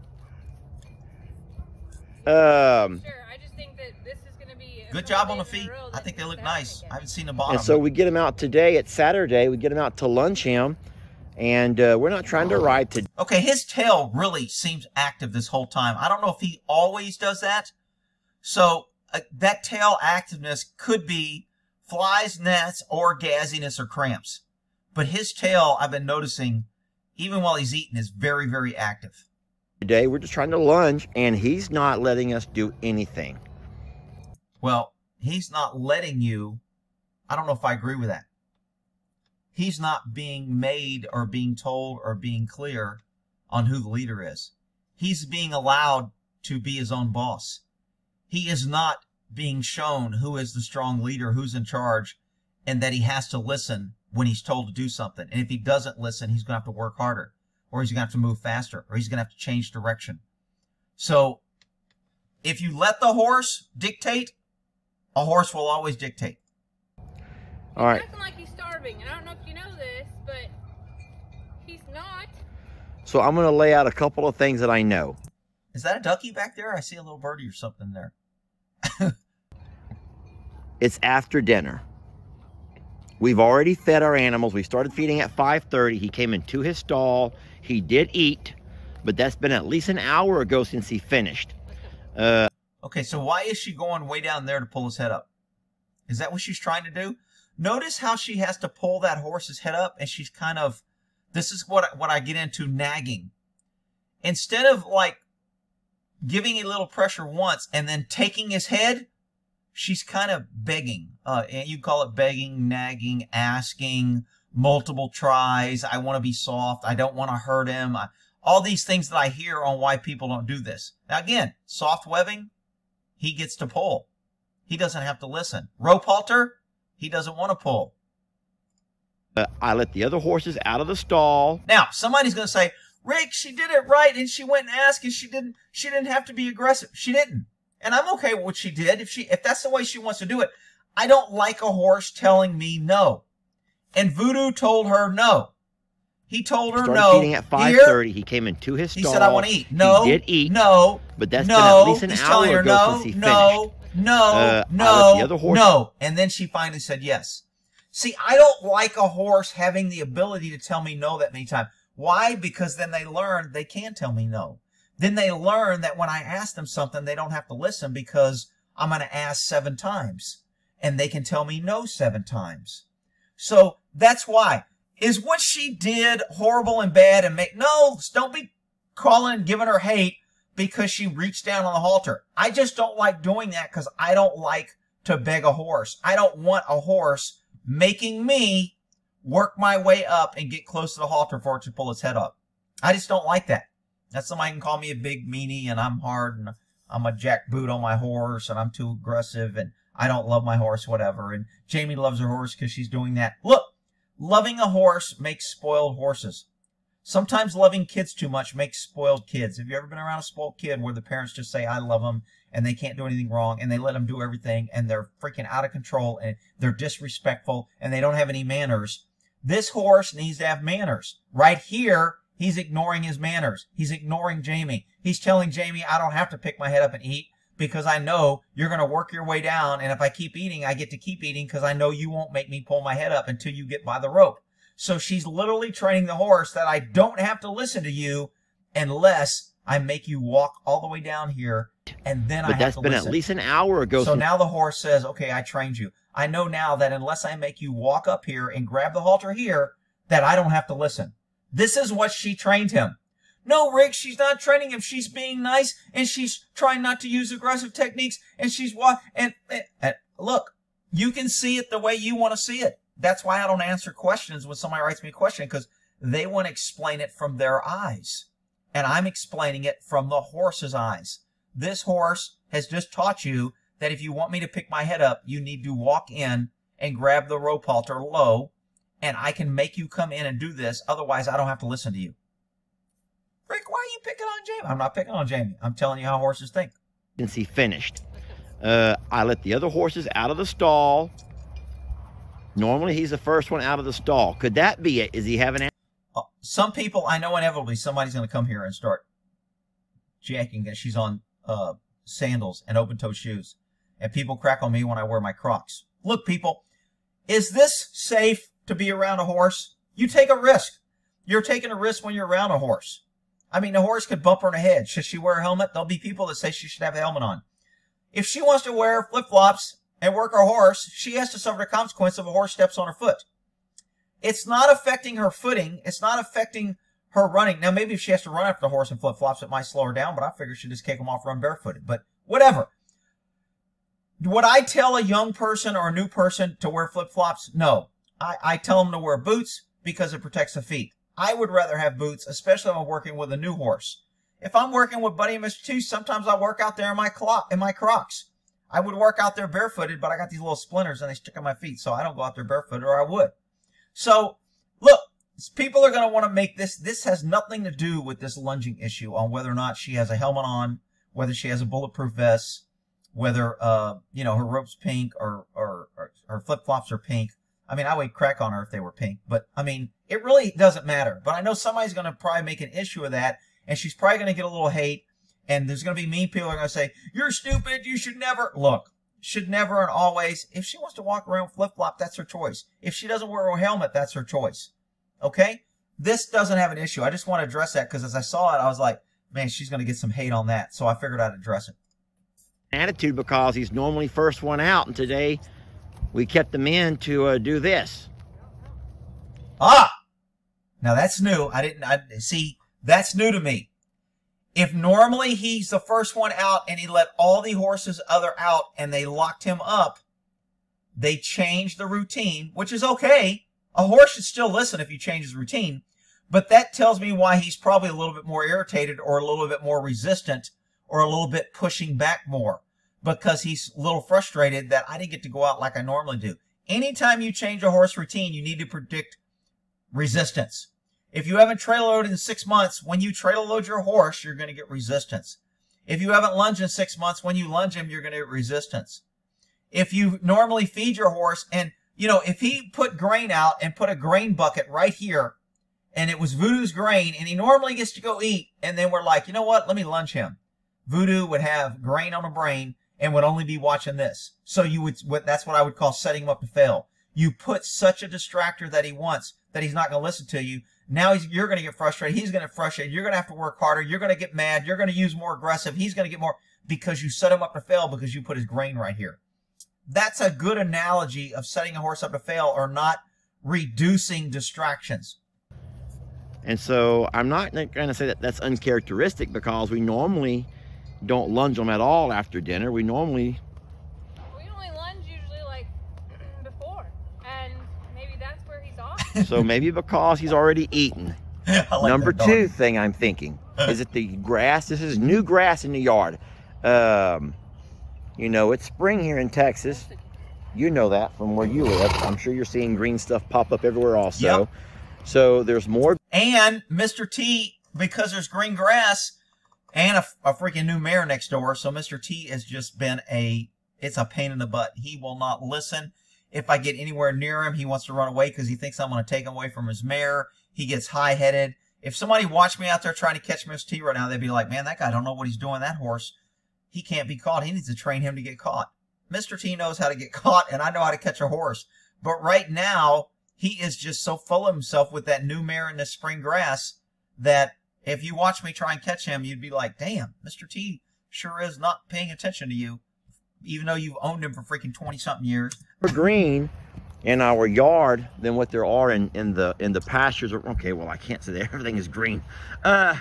[SPEAKER 2] Um,
[SPEAKER 3] Sure, I just think that this is going to be a
[SPEAKER 1] Good
[SPEAKER 3] couple
[SPEAKER 1] job on the
[SPEAKER 3] days in a
[SPEAKER 1] feet.
[SPEAKER 3] row
[SPEAKER 1] I
[SPEAKER 3] that
[SPEAKER 1] think they look
[SPEAKER 3] it's
[SPEAKER 1] nice.
[SPEAKER 3] happening.
[SPEAKER 1] I haven't seen the bottom.
[SPEAKER 2] and so we get him out today. It's Saturday. We get him out to lunch him. And uh, we're not trying to ride today.
[SPEAKER 1] Okay, his tail really seems active this whole time. I don't know if he always does that. So uh, that tail activeness could be flies, gnats, or gassiness or cramps. But his tail, I've been noticing, even while he's eating, is very, very active.
[SPEAKER 2] Today we're just trying to lunge, and he's not letting us do anything.
[SPEAKER 1] Well, he's not letting you. I don't know if I agree with that. He's not being made or being told or being clear on who the leader is. He's being allowed to be his own boss. He is not being shown who is the strong leader, who's in charge, and that he has to listen when he's told to do something. And if he doesn't listen, he's going to have to work harder, or he's going to have to move faster, or he's going to have to change direction. So if you let the horse dictate, a horse will always dictate.
[SPEAKER 2] All right.
[SPEAKER 3] He's acting like he's starving, and I don't know if you know this, but he's not.
[SPEAKER 2] So I'm going to lay out a couple of things that I know.
[SPEAKER 1] Is that a ducky back there? I see a little birdie or something there.
[SPEAKER 2] It's after dinner. We've already fed our animals. We started feeding at five thirty. He came into his stall. He did eat, but that's been at least an hour ago since he finished. Uh,
[SPEAKER 1] Okay, so why is she going way down there to pull his head up? Is that what she's trying to do? Notice how she has to pull that horse's head up, and she's kind of, this is what, what I get into, nagging. Instead of like giving a little pressure once and then taking his head, she's kind of begging. Uh, and you call it begging, nagging, asking, multiple tries. I want to be soft. I don't want to hurt him. I, all these things that I hear on why people don't do this. Now again, soft webbing, he gets to pull. He doesn't have to listen. Rope halter, he doesn't want to pull.
[SPEAKER 2] uh, I let the other horses out of the stall.
[SPEAKER 1] Now, somebody's going to say, Rick, she did it right, and she went and asked, and she didn't, she didn't have to be aggressive. She didn't. And I'm okay with what she did. If she, if that's the way she wants to do it, I don't like a horse telling me no. And Voodoo told her no. He told her
[SPEAKER 2] Started
[SPEAKER 1] no.
[SPEAKER 2] feeding at five thirty. He came into his
[SPEAKER 1] He
[SPEAKER 2] stall.
[SPEAKER 1] said, I want to eat. No.
[SPEAKER 2] He did eat.
[SPEAKER 1] No.
[SPEAKER 2] But that's
[SPEAKER 1] no.
[SPEAKER 2] been at least an
[SPEAKER 1] He's
[SPEAKER 2] hour
[SPEAKER 1] telling her
[SPEAKER 2] ago
[SPEAKER 1] no,
[SPEAKER 2] since he
[SPEAKER 1] no, no,
[SPEAKER 2] Uh, I
[SPEAKER 1] no,
[SPEAKER 2] let the other horse-
[SPEAKER 1] no. And then she finally said yes. See, I don't like a horse having the ability to tell me no that many times. Why? Because then they learn they can tell me no. Then they learn that when I ask them something, they don't have to listen because I'm going to ask seven times. And they can tell me no seven times. So that's why. Is what she did horrible and bad and make... No, don't be calling and giving her hate because she reached down on the halter. I just don't like doing that because I don't like to beg a horse. I don't want a horse making me work my way up and get close to the halter for it to pull its head up. I just don't like that. That's somebody can call me a big meanie and I'm hard and I'm a jackboot on my horse and I'm too aggressive and I don't love my horse, whatever. And Jamie loves her horse because she's doing that. Look, loving a horse makes spoiled horses. Sometimes loving kids too much makes spoiled kids. Have you ever been around a spoiled kid where the parents just say, I love them, and they can't do anything wrong, and they let them do everything, and they're freaking out of control, and they're disrespectful, and they don't have any manners? This horse needs to have manners. Right here, he's ignoring his manners. He's ignoring Jamie. He's telling Jamie, I don't have to pick my head up and eat because I know you're going to work your way down, and if I keep eating, I get to keep eating because I know you won't make me pull my head up until you get by the rope. So she's literally training the horse that I don't have to listen to you unless I make you walk all the way down here, and then
[SPEAKER 2] But
[SPEAKER 1] I have
[SPEAKER 2] that's
[SPEAKER 1] to
[SPEAKER 2] been
[SPEAKER 1] listen.
[SPEAKER 2] at least an hour ago.
[SPEAKER 1] So
[SPEAKER 2] since
[SPEAKER 1] now the horse says, okay, I trained you. I know now that unless I make you walk up here and grab the halter here, that I don't have to listen. This is what she trained him. No, Rick, she's not training him. She's being nice, and she's trying not to use aggressive techniques, and she's wa- and, and, and look, you can see it the way you want to see it. That's why I don't answer questions when somebody writes me a question, because they want to explain it from their eyes. And I'm explaining it from the horse's eyes. This horse has just taught you that if you want me to pick my head up, you need to walk in and grab the rope halter low, and I can make you come in and do this. Otherwise, I don't have to listen to you. Rick, why are you picking on Jamie? I'm not picking on Jamie. I'm telling you how horses think.
[SPEAKER 2] Since he finished, uh, I let the other horses out of the stall. Normally, he's the first one out of the stall. Could that be it? Is he having...
[SPEAKER 1] Uh, some people, I know inevitably somebody's going to come here and start jacking that she's on uh, sandals and open-toe shoes. And people crack on me when I wear my Crocs. Look, people, is this safe to be around a horse? You take a risk. You're taking a risk when you're around a horse. I mean, the horse could bump her in the head. Should she wear a helmet? There'll be people that say she should have a helmet on. If she wants to wear flip-flops and work her horse, she has to suffer the consequence of a horse steps on her foot. It's not affecting her footing. It's not affecting her running. Now, maybe if she has to run after the horse in flip-flops, it might slow her down, but I figure she'd just kick them off, run barefooted. But whatever. Would I tell a young person or a new person to wear flip-flops? No. I, I tell them to wear boots because it protects the feet. I would rather have boots, especially if I'm working with a new horse. If I'm working with Buddy and Mister T, sometimes I work out there in my, clo in my Crocs. I would work out there barefooted, but I got these little splinters and they stick on my feet, so I don't go out there barefooted, or I would. So, look, people are going to want to make this, this has nothing to do with this lunging issue on whether or not she has a helmet on, whether she has a bulletproof vest, whether, uh, you know, her rope's pink or, or, or her flip-flops are pink. I mean, I would crack on her if they were pink, but, I mean, it really doesn't matter. But I know somebody's going to probably make an issue of that, and she's probably going to get a little hate, and there's going to be mean people who are going to say, you're stupid, you should never. Look, should never and always. If she wants to walk around flip-flop, that's her choice. If she doesn't wear a helmet, that's her choice. Okay? This doesn't have an issue. I just want to address that because as I saw it, I was like, man, she's going to get some hate on that. So I figured I'd address it.
[SPEAKER 2] Attitude because he's normally first one out, and today we kept him in to uh, do this.
[SPEAKER 1] Ah! Now that's new. I didn't I, see. That's new to me. If normally he's the first one out and he let all the horses other out and they locked him up, they changed the routine, which is okay. A horse should still listen if you change his routine, but that tells me why he's probably a little bit more irritated or a little bit more resistant or a little bit pushing back more because he's a little frustrated that I didn't get to go out like I normally do. Anytime you change a horse routine, you need to predict resistance. If you haven't trailer loaded in six months, when you trailer load your horse, you're going to get resistance. If you haven't lunged in six months, when you lunge him, you're going to get resistance. If you normally feed your horse, and, you know, if he put grain out and put a grain bucket right here, and it was Voodoo's grain, and he normally gets to go eat, and then we're like, you know what, let me lunge him. Voodoo would have grain on a brain and would only be watching this. So you would, that's what I would call setting him up to fail. You put such a distractor that he wants that he's not going to listen to you. Now he's, you're going to get frustrated. He's going to get frustrated. You're going to have to work harder. You're going to get mad. You're going to use more aggressive. He's going to get more because you set him up to fail because you put his grain right here. That's a good analogy of setting a horse up to fail or not reducing distractions.
[SPEAKER 2] And so I'm not going to say that that's uncharacteristic because we normally don't lunge them at all after dinner. We normally...
[SPEAKER 3] We only lunge usually like before. And maybe that's where he's off.
[SPEAKER 2] So maybe because he's already eaten.
[SPEAKER 1] Like
[SPEAKER 2] Number two thing I'm thinking is that the grass, this is new grass in the yard. Um, you know, it's spring here in Texas. You know that from where you live. I'm sure you're seeing green stuff pop up everywhere also.
[SPEAKER 1] Yep.
[SPEAKER 2] So there's more.
[SPEAKER 1] And Mister T, because there's green grass and a, a freaking new mare next door, so Mister T has just been a, it's a pain in the butt. He will not listen. If I get anywhere near him, he wants to run away because he thinks I'm going to take him away from his mare. He gets high-headed. If somebody watched me out there trying to catch Mister T right now, they'd be like, man, that guy don't know what he's doing. That horse, he can't be caught. He needs to train him to get caught. Mister T knows how to get caught, and I know how to catch a horse. But right now, he is just so full of himself with that new mare in the spring grass that if you watch me try and catch him, you'd be like, damn, Mister T sure is not paying attention to you, even though you've owned him for freaking twenty-something years.
[SPEAKER 2] More green in our yard than what there are in, in the in the pastures. Okay, well, I can't say that everything is green. Uh,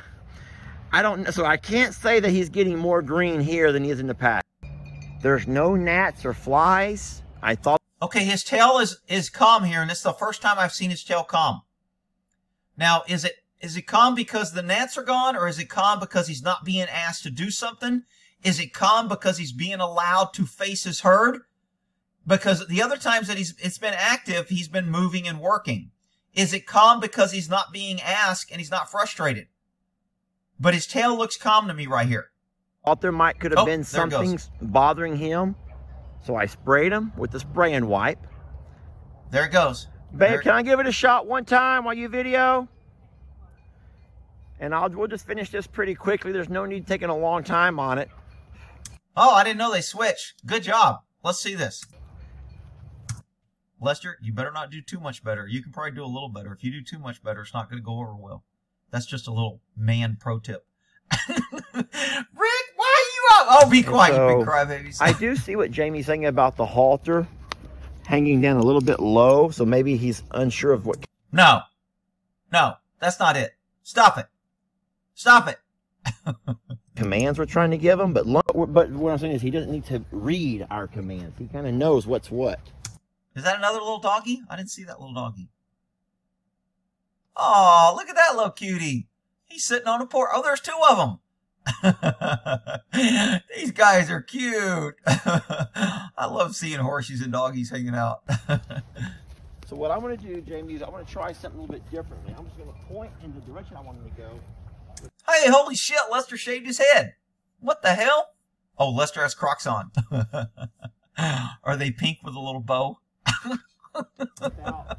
[SPEAKER 2] I don't know. So I can't say that he's getting more green here than he is in the pasture. There's no gnats or flies. I thought...
[SPEAKER 1] Okay, his tail is, is calm here, and this is the first time I've seen his tail calm. Now, is it is it calm because the gnats are gone, or is it calm because he's not being asked to do something? Is it calm because he's being allowed to face his herd? Because the other times that he's it's been active, he's been moving and working. Is it calm because he's not being asked and he's not frustrated? But his tail looks calm to me right here.
[SPEAKER 2] Thought there might could have
[SPEAKER 1] Oh,
[SPEAKER 2] been
[SPEAKER 1] there it
[SPEAKER 2] something
[SPEAKER 1] goes.
[SPEAKER 2] bothering him, so I sprayed him with the spraying wipe.
[SPEAKER 1] There it goes.
[SPEAKER 2] Babe,
[SPEAKER 1] There-
[SPEAKER 2] can I give it a shot one time while you video? And I'll we'll just finish this pretty quickly. There's no need taking a long time on it.
[SPEAKER 1] Oh, I didn't know they switched. Good job. Let's see this. Lester, you better not do too much better. You can probably do a little better. If you do too much better, it's not going to go over well. That's just a little man pro tip. Rick, why are you up? Oh, be quiet,
[SPEAKER 2] So,
[SPEAKER 1] you big crybabies.
[SPEAKER 2] I do see what Jamie's saying about the halter hanging down a little bit low, so maybe he's unsure of what
[SPEAKER 1] No. No, that's not it. Stop it. Stop it.
[SPEAKER 2] commands we're trying to give him. But lo- but what I'm saying is he doesn't need to read our commands. He kind of knows what's what.
[SPEAKER 1] Is that another little doggy? I didn't see that little doggy. Oh, look at that little cutie. He's sitting on a porch. Oh, there's two of them. These guys are cute. I love seeing horses and doggies hanging out.
[SPEAKER 2] So what I'm going to do, Jamie, is I'm going to try something a little bit differently. I'm just going to point in the direction I want him to go.
[SPEAKER 1] Hey, holy shit, Lester shaved his head. What the hell? Oh, Lester has Crocs on. Are they pink with a little bow?
[SPEAKER 2] Without,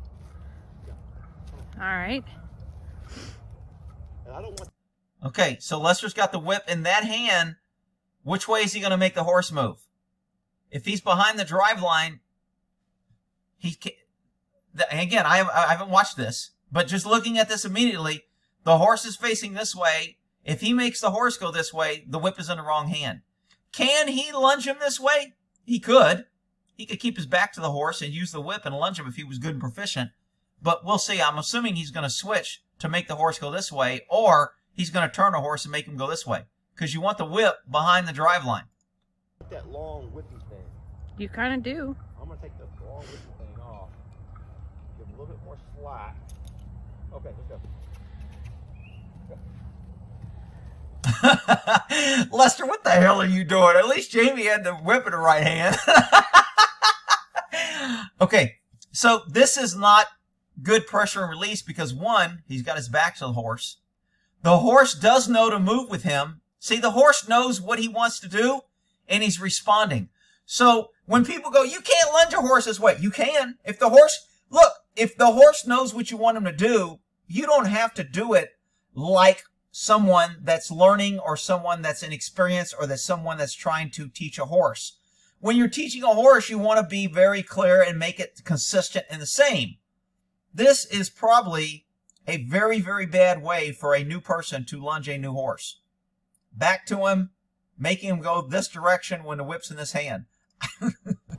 [SPEAKER 3] All right.
[SPEAKER 2] and I don't want
[SPEAKER 1] Okay, so Lester's got the whip in that hand. Which way is he going to make the horse move? If he's behind the drive line, he can, again, I, have, I haven't watched this, but just looking at this immediately, the horse is facing this way. If he makes the horse go this way, the whip is in the wrong hand. Can he lunge him this way? He could. He could keep his back to the horse and use the whip and lunge him if he was good and proficient. But we'll see. I'm assuming he's going to switch to make the horse go this way, or he's going to turn a horse and make him go this way. Because you want the whip behind the drive line.
[SPEAKER 2] that long whippy thing.
[SPEAKER 3] You kind of do.
[SPEAKER 2] I'm going to take the long whippy thing off. Give him a little bit more slack. Okay, let's go.
[SPEAKER 1] Lester, what the hell are you doing? At least Jamie had the whip in the right hand. Okay, so this is not good pressure and release because, one, he's got his back to the horse. The horse does know to move with him. See, the horse knows what he wants to do, and he's responding. So when people go, you can't lunge a horse this way. You can. If the horse, look, if the horse knows what you want him to do, you don't have to do it like someone that's learning or someone that's inexperienced or that's someone that's trying to teach a horse. When you're teaching a horse, you want to be very clear and make it consistent and the same. This is probably a very, very bad way for a new person to lunge a new horse. Back to him, making him go this direction when the whip's in his hand.
[SPEAKER 2] So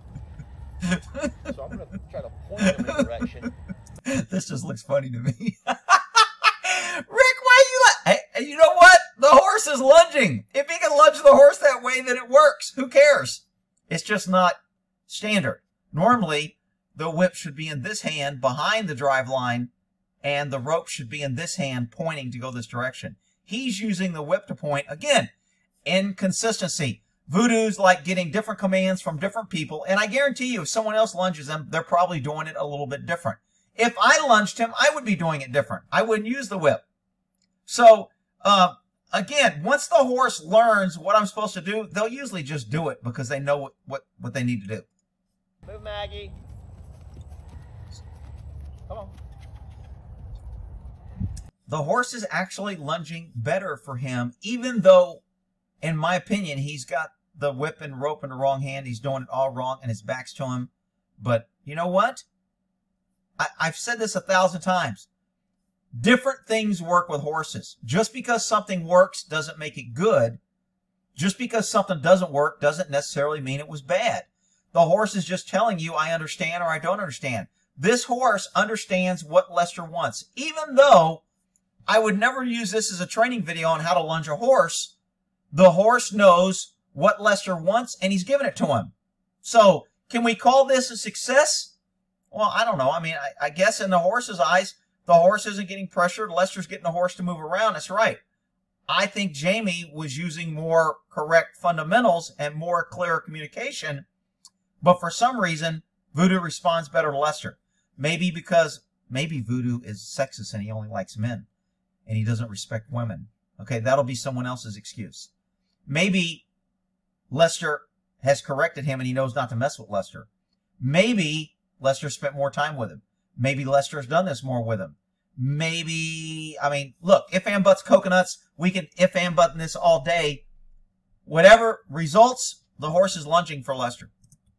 [SPEAKER 2] I'm going to try to point him in a direction.
[SPEAKER 1] This just looks funny to me. Rick, why you like? Hey, you know what? The horse is lunging. If he can lunge the horse that way, then it works. Who cares? It's just not standard. Normally, the whip should be in this hand behind the drive line, and the rope should be in this hand pointing to go this direction. He's using the whip to point. Again, inconsistency. Voodoo's like getting different commands from different people, and I guarantee you if someone else lunges them, they're probably doing it a little bit different. If I lunged him, I would be doing it different. I wouldn't use the whip. So, uh, again, once the horse learns what I'm supposed to do, they'll usually just do it because they know what, what, what they need to do.
[SPEAKER 2] Move, Maggie. Come on.
[SPEAKER 1] The horse is actually lunging better for him, even though, in my opinion, he's got the whip and rope in the wrong hand. He's doing it all wrong, and his back's to him. But you know what? I, I've said this a thousand times. Different things work with horses. Just because something works doesn't make it good. Just because something doesn't work doesn't necessarily mean it was bad. The horse is just telling you, I understand or I don't understand. This horse understands what Lester wants. Even though I would never use this as a training video on how to lunge a horse, the horse knows what Lester wants and he's giving it to him. So Can we call this a success? Well, I don't know. I mean, I, I guess in the horse's eyes, the horse isn't getting pressured. Lester's getting the horse to move around. That's right. I think Jamie was using more correct fundamentals and more clear communication. But for some reason, Voodoo responds better to Lester. Maybe because maybe Voodoo is sexist and he only likes men and he doesn't respect women. Okay, that'll be someone else's excuse. Maybe Lester has corrected him and he knows not to mess with Lester. Maybe Lester spent more time with him. Maybe Lester has done this more with him. Maybe, I mean, look, if and buts coconuts, we can if and but this all day. Whatever results, the horse is lunging for Lester.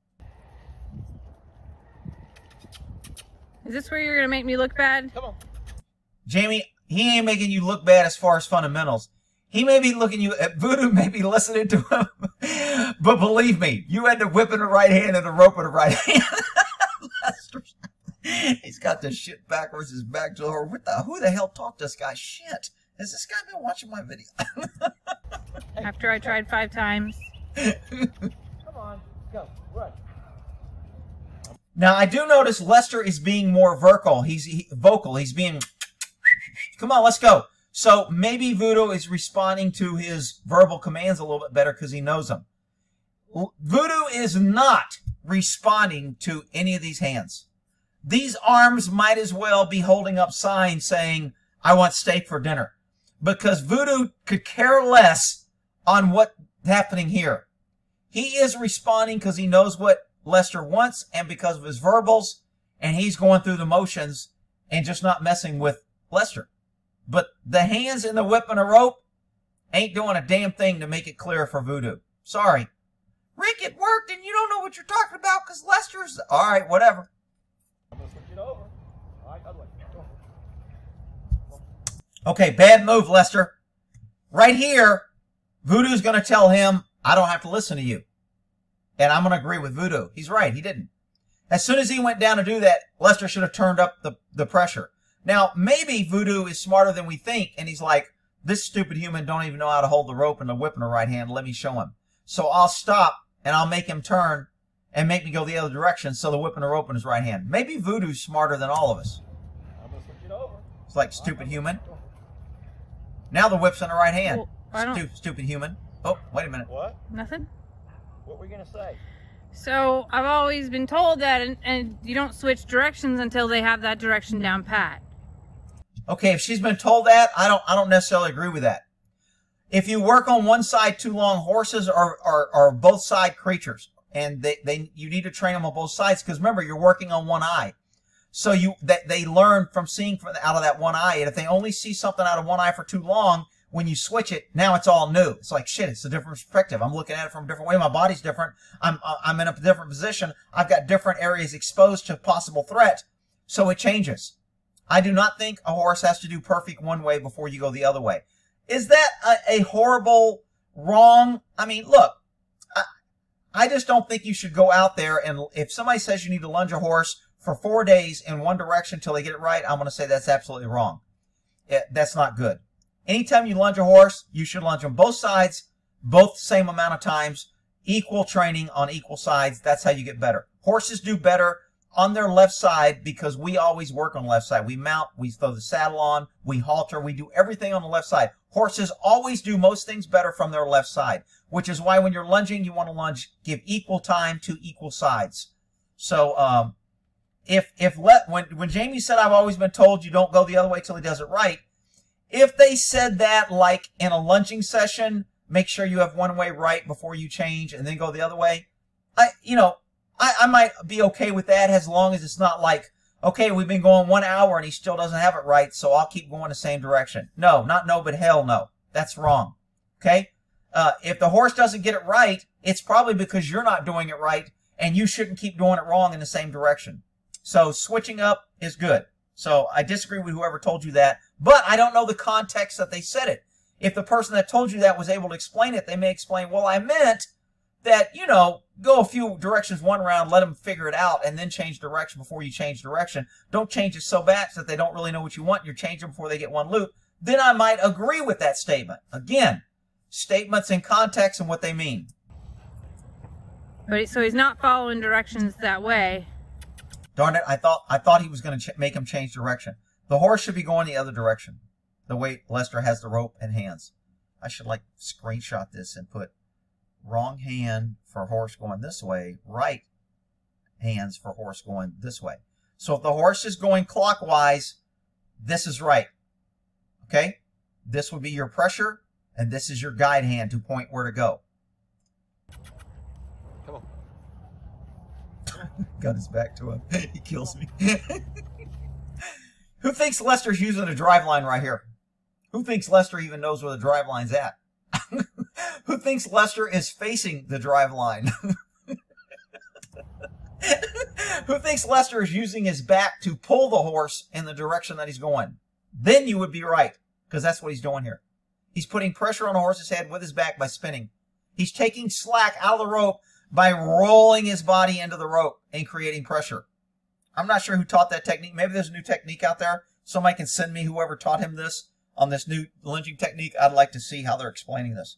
[SPEAKER 3] Is this where you're going to make me look bad?
[SPEAKER 1] Come on. Jamie, he ain't making you look bad as far as fundamentals. He may be looking you at Voodoo, may be listening to him. But believe me, you had the whip in the right hand and the rope in the right hand. Lester's, he's got this shit backwards, his back to the horse. What the, who the hell taught this guy shit? Has this guy been watching my video?
[SPEAKER 3] After I tried five times.
[SPEAKER 2] Come on, go, run.
[SPEAKER 1] Now, I do notice Lester is being more vocal. He's he, vocal. He's being, come on, let's go. So maybe Voodoo is responding to his verbal commands a little bit better because he knows them. Voodoo is not responding to any of these hands. These arms might as well be holding up signs saying, I want steak for dinner. Because Voodoo could care less on what's happening here. He is responding because he knows what Lester wants and because of his verbals, and he's going through the motions and just not messing with Lester. But the hands and the whip and the rope ain't doing a damn thing to make it clear for Voodoo. Sorry. Rick, it worked and you don't know what you're talking about because Lester's... All right, whatever.
[SPEAKER 2] I'm going to switch it over. All right, other way. Go.
[SPEAKER 1] Okay, bad move, Lester. Right here, Voodoo's going to tell him, I don't have to listen to you. And I'm going to agree with Voodoo. He's right, he didn't. As soon as he went down to do that, Lester should have turned up the, the pressure. Now, maybe Voodoo is smarter than we think, and he's like, this stupid human don't even know how to hold the rope and the whip in the right hand. Let me show him. So I'll stop, and I'll make him turn and make me go the other direction so the whip and the rope in his right hand. Maybe Voodoo's smarter than all of us.
[SPEAKER 2] I'm going to switch it over.
[SPEAKER 1] It's like, stupid human. Now the whip's in the right hand.
[SPEAKER 3] Well, I don't...
[SPEAKER 1] Stu stupid human. Oh, wait a minute.
[SPEAKER 2] What?
[SPEAKER 3] Nothing?
[SPEAKER 2] What were you going to say?
[SPEAKER 3] So I've always been told that, and, and you don't switch directions until they have that direction down pat.
[SPEAKER 1] Okay, if she's been told that, I don't I don't necessarily agree with that. If you work on one side too long, horses are are, are both side creatures, and they, they you need to train them on both sides because remember you're working on one eye, so you that they learn from seeing from out of that one eye, and if they only see something out of one eye for too long, when you switch it, now it's all new. It's like shit. It's a different perspective. I'm looking at it from a different way. My body's different. I'm I'm in a different position. I've got different areas exposed to possible threat, so it changes. I do not think a horse has to do perfect one way before you go the other way. Is that a, a horrible, wrong? I mean, look, I, I just don't think you should go out there and if somebody says you need to lunge a horse for four days in one direction until they get it right, I'm going to say that's absolutely wrong. It, that's not good. Anytime you lunge a horse, you should lunge on both sides, both the same amount of times, equal training on equal sides. That's how you get better. Horses do better on their left side because we always work on the left side. We mount, we throw the saddle on, we halter, we do everything on the left side. Horses always do most things better from their left side, which is why when you're lunging, you want to lunge, give equal time to equal sides. So, um, if, if let, when, when Jamie said, I've always been told you don't go the other way till he does it right, if they said that like in a lunging session, make sure you have one way right before you change and then go the other way, I, you know, I, I might be okay with that as long as it's not like, okay, we've been going one hour and he still doesn't have it right, so I'll keep going the same direction. No, not no, but hell no. That's wrong. Okay? Uh, if the horse doesn't get it right, it's probably because you're not doing it right and you shouldn't keep doing it wrong in the same direction. So switching up is good. So I disagree with whoever told you that, but I don't know the context that they said it. If the person that told you that was able to explain it, they may explain, well, I meant that, you know, go a few directions one round, let them figure it out, and then change direction before you change direction. Don't change it so bad that they don't really know what you want. You're changing before they get one loop. Then I might agree with that statement. Again, statements in context and what they mean.
[SPEAKER 3] But so he's not following directions that way.
[SPEAKER 1] Darn it, I thought I thought he was going to ch make him change direction. The horse should be going the other direction, the way Lester has the rope and hands. I should like screenshot this and put wrong hand for horse going this way, right hands for horse going this way. So if the horse is going clockwise, this is right. Okay? This would be your pressure, and this is your guide hand to point where to go.
[SPEAKER 2] Come on.
[SPEAKER 1] Got his back to him. He kills me. Who thinks Lester's using a drive line right here? Who thinks Lester even knows where the drive line's at? Who thinks Lester is facing the drive line? Who thinks Lester is using his back to pull the horse in the direction that he's going? Then you would be right, because that's what he's doing here. He's putting pressure on the horse's head with his back by spinning. He's taking slack out of the rope by rolling his body into the rope and creating pressure. I'm not sure who taught that technique. Maybe there's a new technique out there. Somebody can send me whoever taught him this on this new lunging technique. I'd like to see how they're explaining this.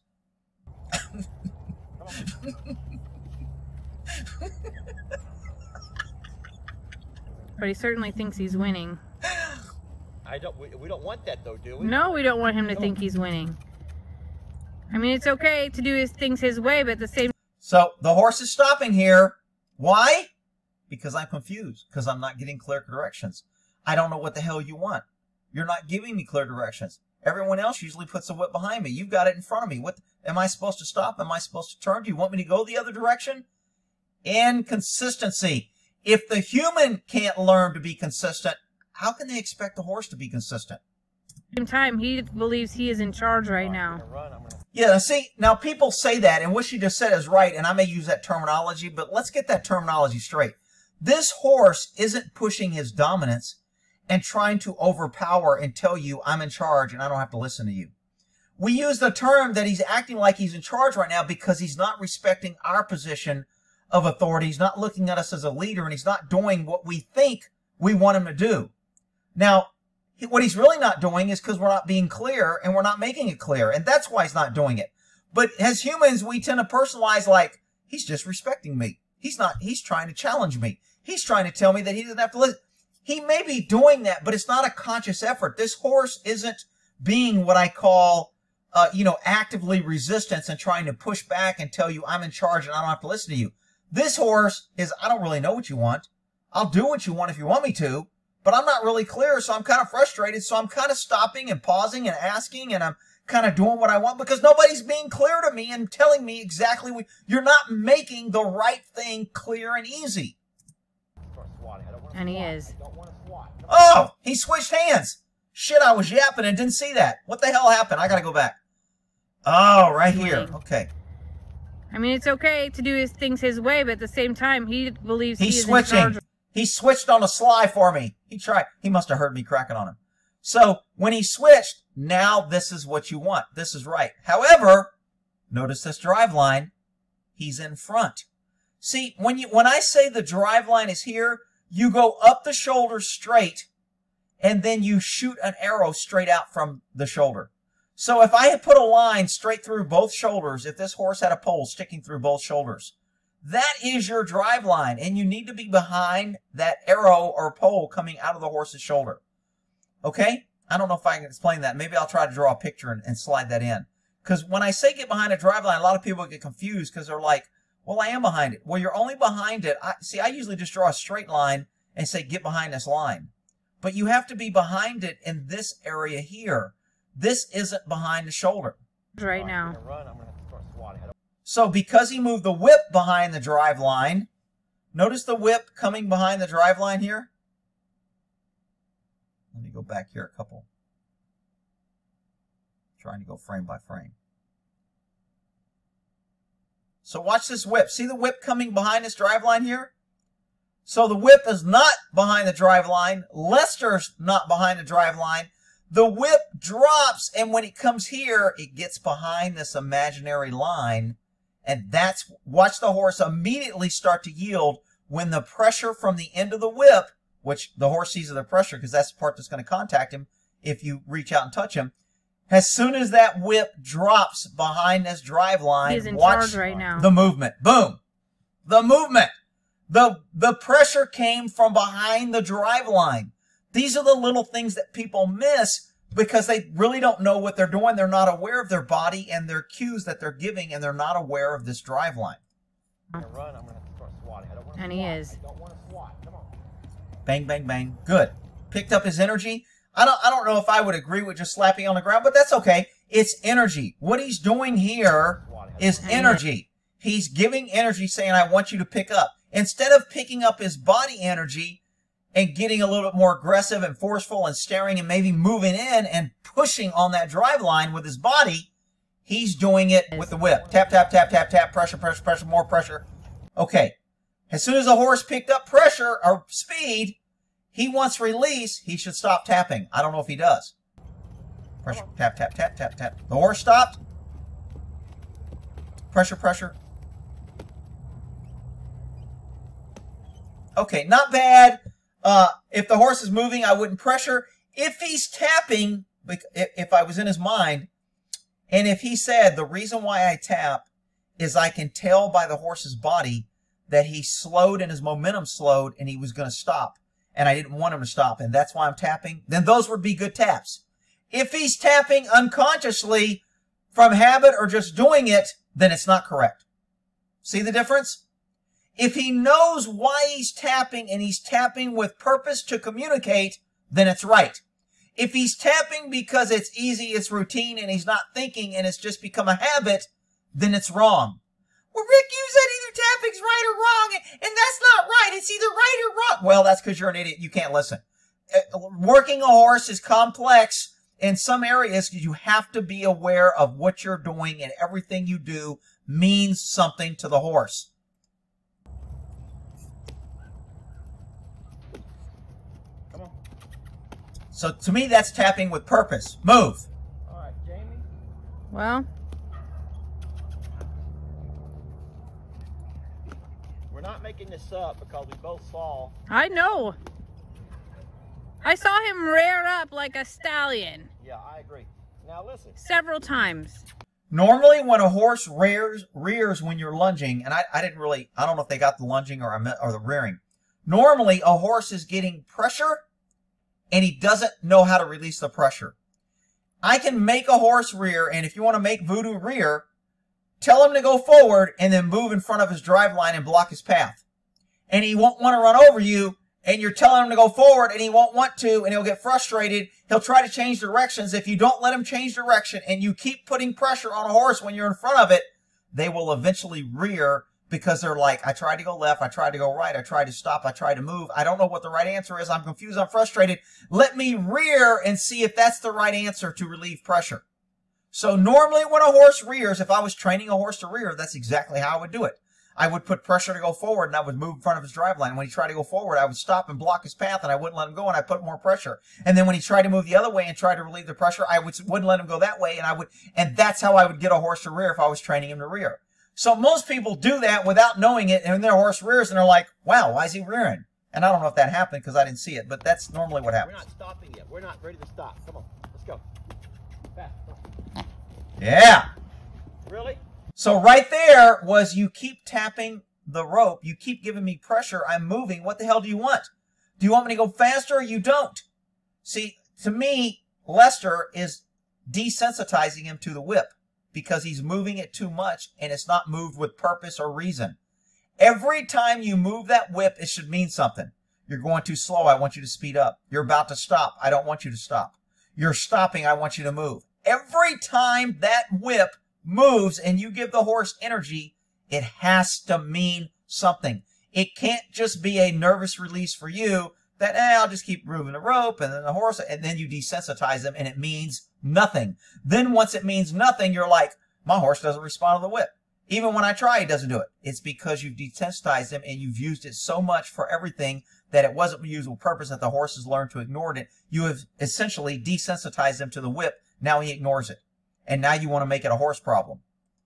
[SPEAKER 3] But he certainly thinks he's winning.
[SPEAKER 2] I don't. We, we don't want that though, do we?
[SPEAKER 3] No, we don't want him to think he's winning. I mean, it's okay to do his things his way, but at the same.
[SPEAKER 1] So the horse is stopping here. Why? Because I'm confused. Because I'm not getting clear directions. I don't know what the hell you want. You're not giving me clear directions. Everyone else usually puts a whip behind me. You've got it in front of me. What am I supposed to stop? Am I supposed to turn? Do you want me to go the other direction? Inconsistency. If the human can't learn to be consistent, how can they expect the horse to be consistent?
[SPEAKER 3] Same time, he believes he is in charge right now.
[SPEAKER 1] Yeah, see, now people say that, and what she just said is right, and I may use that terminology, but let's get that terminology straight. This horse isn't pushing his dominance and trying to overpower and tell you, I'm in charge and I don't have to listen to you. We use the term that he's acting like he's in charge right now because he's not respecting our position of authority. He's not looking at us as a leader, and he's not doing what we think we want him to do. Now, what he's really not doing is because we're not being clear and we're not making it clear, and that's why he's not doing it. But as humans, we tend to personalize like, he's just respecting me. He's not, he's trying to challenge me. He's trying to tell me that he doesn't have to listen. He may be doing that, but it's not a conscious effort. This horse isn't being what I call, uh, you know, actively resistance and trying to push back and tell you I'm in charge and I don't have to listen to you. This horse is, I don't really know what you want. I'll do what you want if you want me to, but I'm not really clear, so I'm kind of frustrated. So I'm kind of stopping and pausing and asking, and I'm kind of doing what I want because nobody's being clear to me and telling me exactly what, you're not making the right thing clear and easy.
[SPEAKER 3] And he is.
[SPEAKER 1] Oh, he switched hands. Shit, I was yapping and didn't see that. What the hell happened? I got to go back. Oh, right here. Okay.
[SPEAKER 3] I mean, it's okay to do his things his way, but at the same time, he believes
[SPEAKER 1] he's
[SPEAKER 3] he is
[SPEAKER 1] switching.
[SPEAKER 3] in charge.
[SPEAKER 1] He switched on the sly for me. He tried. He must have heard me cracking on him. So when he switched, now this is what you want. This is right. However, notice this drive line. He's in front. See, when you when I say the drive line is here, you go up the shoulder straight, and then you shoot an arrow straight out from the shoulder. So if I had put a line straight through both shoulders, if this horse had a pole sticking through both shoulders, that is your drive line, and you need to be behind that arrow or pole coming out of the horse's shoulder. Okay? I don't know if I can explain that. Maybe I'll try to draw a picture and, and slide that in. Because when I say get behind a drive line, a lot of people get confused because they're like, well, I am behind it. Well, you're only behind it. I, see, I usually just draw a straight line and say get behind this line. But you have to be behind it in this area here. This isn't behind the shoulder.
[SPEAKER 3] Right now.
[SPEAKER 1] So because he moved the whip behind the drive line, notice the whip coming behind the drive line here. Let me go back here a couple. Trying to go frame by frame. So watch this whip. See the whip coming behind this drive line here? So the whip is not behind the drive line. Lester's not behind the drive line. The whip drops, and when it comes here, it gets behind this imaginary line. And that's, watch the horse immediately start to yield when the pressure from the end of the whip, which the horse sees the pressure because that's the part that's going to contact him if you reach out and touch him. As soon as that whip drops behind this drive line,
[SPEAKER 3] He's in
[SPEAKER 1] watch
[SPEAKER 3] charge right now.
[SPEAKER 1] the movement. Boom. the movement. The, the pressure came from behind the drive line. These are the little things that people miss because they really don't know what they're doing. They're not aware of their body and their cues that they're giving, and they're not aware of this drive line.
[SPEAKER 2] I'm gonna run, I'm gonna have to start swatting. I don't want to
[SPEAKER 3] And
[SPEAKER 2] swat.
[SPEAKER 3] he is.
[SPEAKER 2] I don't want to swat. Come on.
[SPEAKER 1] Bang, bang, bang. Good. Picked up his energy. I don't, I don't know if I would agree with just slapping on the ground, but that's okay. It's energy. What he's doing here is energy. He's giving energy, saying, I want you to pick up. Instead of picking up his body energy and getting a little bit more aggressive and forceful and staring and maybe moving in and pushing on that drive line with his body, he's doing it with the whip. Tap, tap, tap, tap, tap, pressure, pressure, pressure, more pressure. Okay. As soon as the horse picked up pressure or speed, he wants release, he should stop tapping. I don't know if he does. Pressure, tap, tap, tap, tap, tap. The horse stopped. Pressure, pressure. Okay, not bad. Uh, if the horse is moving, I wouldn't pressure. If he's tapping, if I was in his mind, and if he said, the reason why I tap is I can tell by the horse's body that he slowed and his momentum slowed and he was going to stop, and I didn't want him to stop, and that's why I'm tapping, then those would be good taps. If he's tapping unconsciously from habit or just doing it, then it's not correct. See the difference? If he knows why he's tapping and he's tapping with purpose to communicate, then it's right. If he's tapping because it's easy, it's routine, and he's not thinking and it's just become a habit, then it's wrong. Well, Rick, you said either tapping's right or wrong, and that's not right. It's either right or wrong. Well, that's because you're an idiot. You can't listen. Uh, working a horse is complex. In some areas, you have to be aware of what you're doing, and everything you do means something to the horse.
[SPEAKER 2] Come on.
[SPEAKER 1] So to me, that's tapping with purpose. Move.
[SPEAKER 2] All right, Jamie.
[SPEAKER 3] Well,
[SPEAKER 2] We're not making this up because we both saw.
[SPEAKER 3] I know. I saw him rear up like a stallion
[SPEAKER 2] Yeah, I agree. Now listen.
[SPEAKER 3] several times.
[SPEAKER 1] Normally, when a horse rears, rears when you're lunging, and I, I didn't really, I don't know if they got the lunging or, I meant, or the rearing. Normally, a horse is getting pressure, and he doesn't know how to release the pressure. I can make a horse rear, and if you want to make Voodoo rear, tell him to go forward and then move in front of his drive line and block his path. And he won't want to run over you, and you're telling him to go forward, and he won't want to, and he'll get frustrated. He'll try to change directions. If you don't let him change direction and you keep putting pressure on a horse when you're in front of it, they will eventually rear because they're like, I tried to go left, I tried to go right, I tried to stop, I tried to move. I don't know what the right answer is. I'm confused, I'm frustrated. Let me rear and see if that's the right answer to relieve pressure. So normally when a horse rears, if I was training a horse to rear, that's exactly how I would do it. I would put pressure to go forward, and I would move in front of his drive line. When he tried to go forward, I would stop and block his path, and I wouldn't let him go, and I'd put more pressure. And then when he tried to move the other way and tried to relieve the pressure, I would, wouldn't let him go that way, and I would, and that's how I would get a horse to rear if I was training him to rear. So most people do that without knowing it, and their horse rears, and they're like, wow, why is he rearing? And I don't know if that happened because I didn't see it, but that's normally what happens.
[SPEAKER 2] We're not stopping yet. We're not ready to stop. Come on. Let's go. Fast. Come on.
[SPEAKER 1] Yeah.
[SPEAKER 2] Really?
[SPEAKER 1] So right there was you keep tapping the rope. You keep giving me pressure. I'm moving. What the hell do you want? Do you want me to go faster or you don't? See, to me, Lester is desensitizing him to the whip because he's moving it too much and it's not moved with purpose or reason. Every time you move that whip, it should mean something. You're going too slow. I want you to speed up. You're about to stop. I don't want you to stop. You're stopping. I want you to move. Every time that whip moves and you give the horse energy, it has to mean something. It can't just be a nervous release for you that, eh, I'll just keep moving the rope and then the horse, and then you desensitize them and it means nothing. Then once it means nothing, you're like, my horse doesn't respond to the whip. Even when I try, he doesn't do it. It's because you've desensitized him and you've used it so much for everything that it wasn't used with purpose that the horse has learned to ignore it. You have essentially desensitized him to the whip. Now he ignores it. And now you want to make it a horse problem.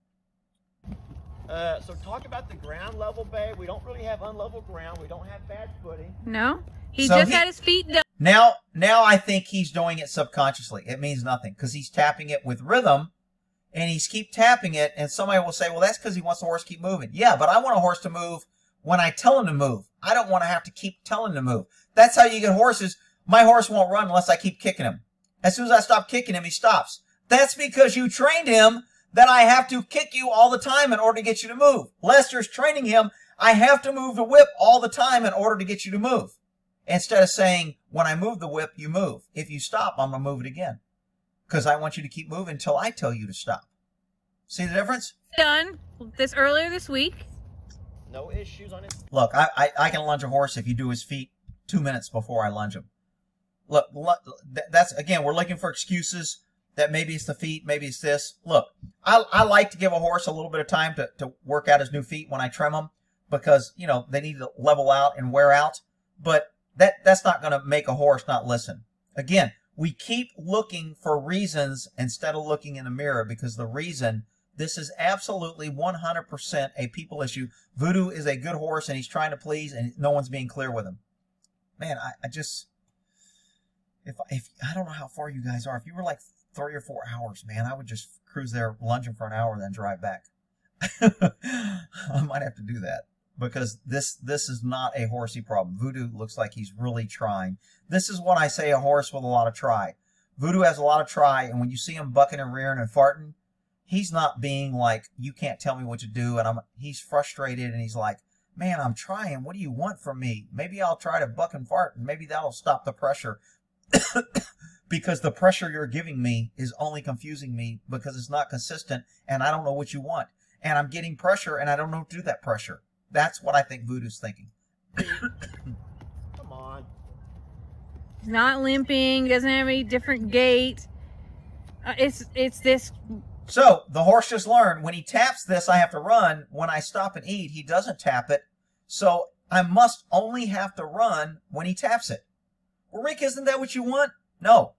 [SPEAKER 2] Uh, so talk about the ground level, babe. We don't really have unlevel ground. We don't have bad footing.
[SPEAKER 3] No, he
[SPEAKER 1] So
[SPEAKER 3] just
[SPEAKER 1] he-
[SPEAKER 3] had his feet down.
[SPEAKER 1] Now, now I think he's doing it subconsciously. It means nothing because he's tapping it with rhythm and he's keep tapping it, and somebody will say, well, that's because he wants the horse to keep moving. Yeah, but I want a horse to move when I tell him to move. I don't want to have to keep telling him to move. That's how you get horses. My horse won't run unless I keep kicking him. As soon as I stop kicking him, he stops. That's because you trained him that I have to kick you all the time in order to get you to move. Lester's training him, I have to move the whip all the time in order to get you to move. Instead of saying, when I move the whip, you move. If you stop, I'm going to move it again. Because I want you to keep moving until I tell you to stop. See the difference?
[SPEAKER 3] Done this earlier this week.
[SPEAKER 2] No issues on it.
[SPEAKER 1] Look, I, I, I can lunge a horse if you do his feet two minutes before I lunge him. Look, look, that's, again, we're looking for excuses that maybe it's the feet, maybe it's this. Look, I, I like to give a horse a little bit of time to, to work out his new feet when I trim them because, you know, they need to level out and wear out. But that, that's not going to make a horse not listen. Again, we keep looking for reasons instead of looking in the mirror because the reason, this is absolutely one hundred percent a people issue. Voodoo is a good horse and he's trying to please and no one's being clear with him. Man, I, I just, if, if, I don't know how far you guys are. If you were like three or four hours, man, I would just cruise there, lunge him for an hour and then drive back. I might have to do that because this, this is not a horsey problem. Voodoo looks like he's really trying. This is what I say a horse with a lot of try. Voodoo has a lot of try, and when you see him bucking and rearing and farting, he's not being like, you can't tell me what to do, and I'm, he's frustrated, and he's like, man, I'm trying. What do you want from me? Maybe I'll try to buck and fart, and maybe that'll stop the pressure. Because the pressure you're giving me is only confusing me because it's not consistent, and I don't know what you want. And I'm getting pressure, and I don't know what to do with that pressure. That's what I think Voodoo's thinking.
[SPEAKER 2] Come on.
[SPEAKER 3] He's not limping. Doesn't have any different gait. Uh, it's it's this.
[SPEAKER 1] So the horse just learned when he taps this, I have to run. When I stop and eat, he doesn't tap it. So I must only have to run when he taps it. Well, Rick, isn't that what you want? No.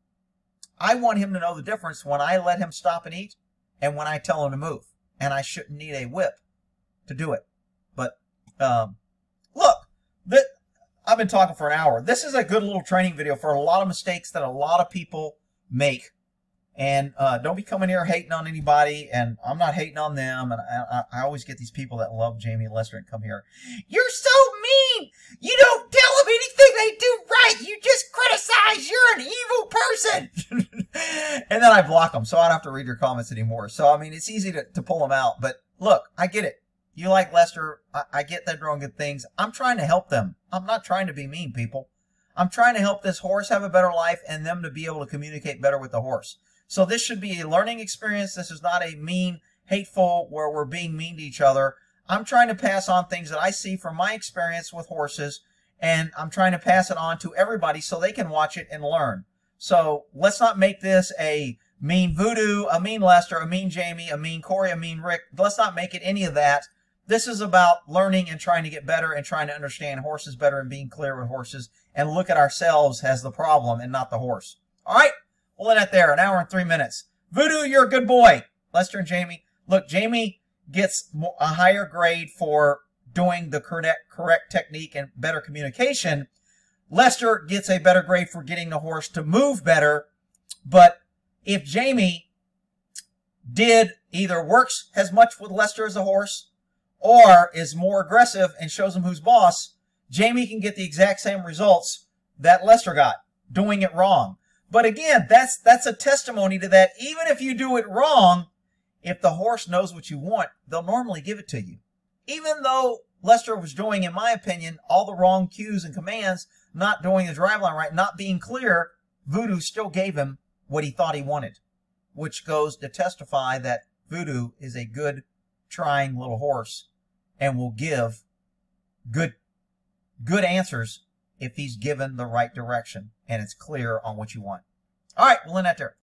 [SPEAKER 1] I want him to know the difference when I let him stop and eat and when I tell him to move. And I shouldn't need a whip to do it. But um, look, that I've been talking for an hour. This is a good little training video for a lot of mistakes that a lot of people make. And uh, don't be coming here hating on anybody, and I'm not hating on them. And I, I, I always get these people that love Jamie and Lester and come here. You're so mean. You don't tell them anything they do right. You just criticize. You're an evil person. And then I block them, so I don't have to read your comments anymore. So, I mean, it's easy to, to pull them out. But look, I get it. You like Lester. I, I get they're doing good things. I'm trying to help them. I'm not trying to be mean, people. I'm trying to help this horse have a better life and them to be able to communicate better with the horse. So this should be a learning experience. This is not a mean, hateful, where we're being mean to each other. I'm trying to pass on things that I see from my experience with horses, and I'm trying to pass it on to everybody so they can watch it and learn. So let's not make this a mean Voodoo, a mean Lester, a mean Jamie, a mean Corey, a mean Rick. Let's not make it any of that. This is about learning and trying to get better and trying to understand horses better and being clear with horses and look at ourselves as the problem and not the horse. All right? We'll let it there, an hour and three minutes. Voodoo, you're a good boy. Lester and Jamie. Look, Jamie gets a higher grade for doing the correct, correct technique and better communication. Lester gets a better grade for getting the horse to move better. But if Jamie did either works as much with Lester as a horse or is more aggressive and shows him who's boss, Jamie can get the exact same results that Lester got, doing it wrong. But again, that's that's a testimony to that. Even if you do it wrong, if the horse knows what you want, they'll normally give it to you. Even though Lester was doing, in my opinion, all the wrong cues and commands, not doing the drive line right, not being clear, Voodoo still gave him what he thought he wanted, which goes to testify that Voodoo is a good, trying little horse and will give good, good answers if he's given the right direction and it's clear on what you want. All right, we'll end that there.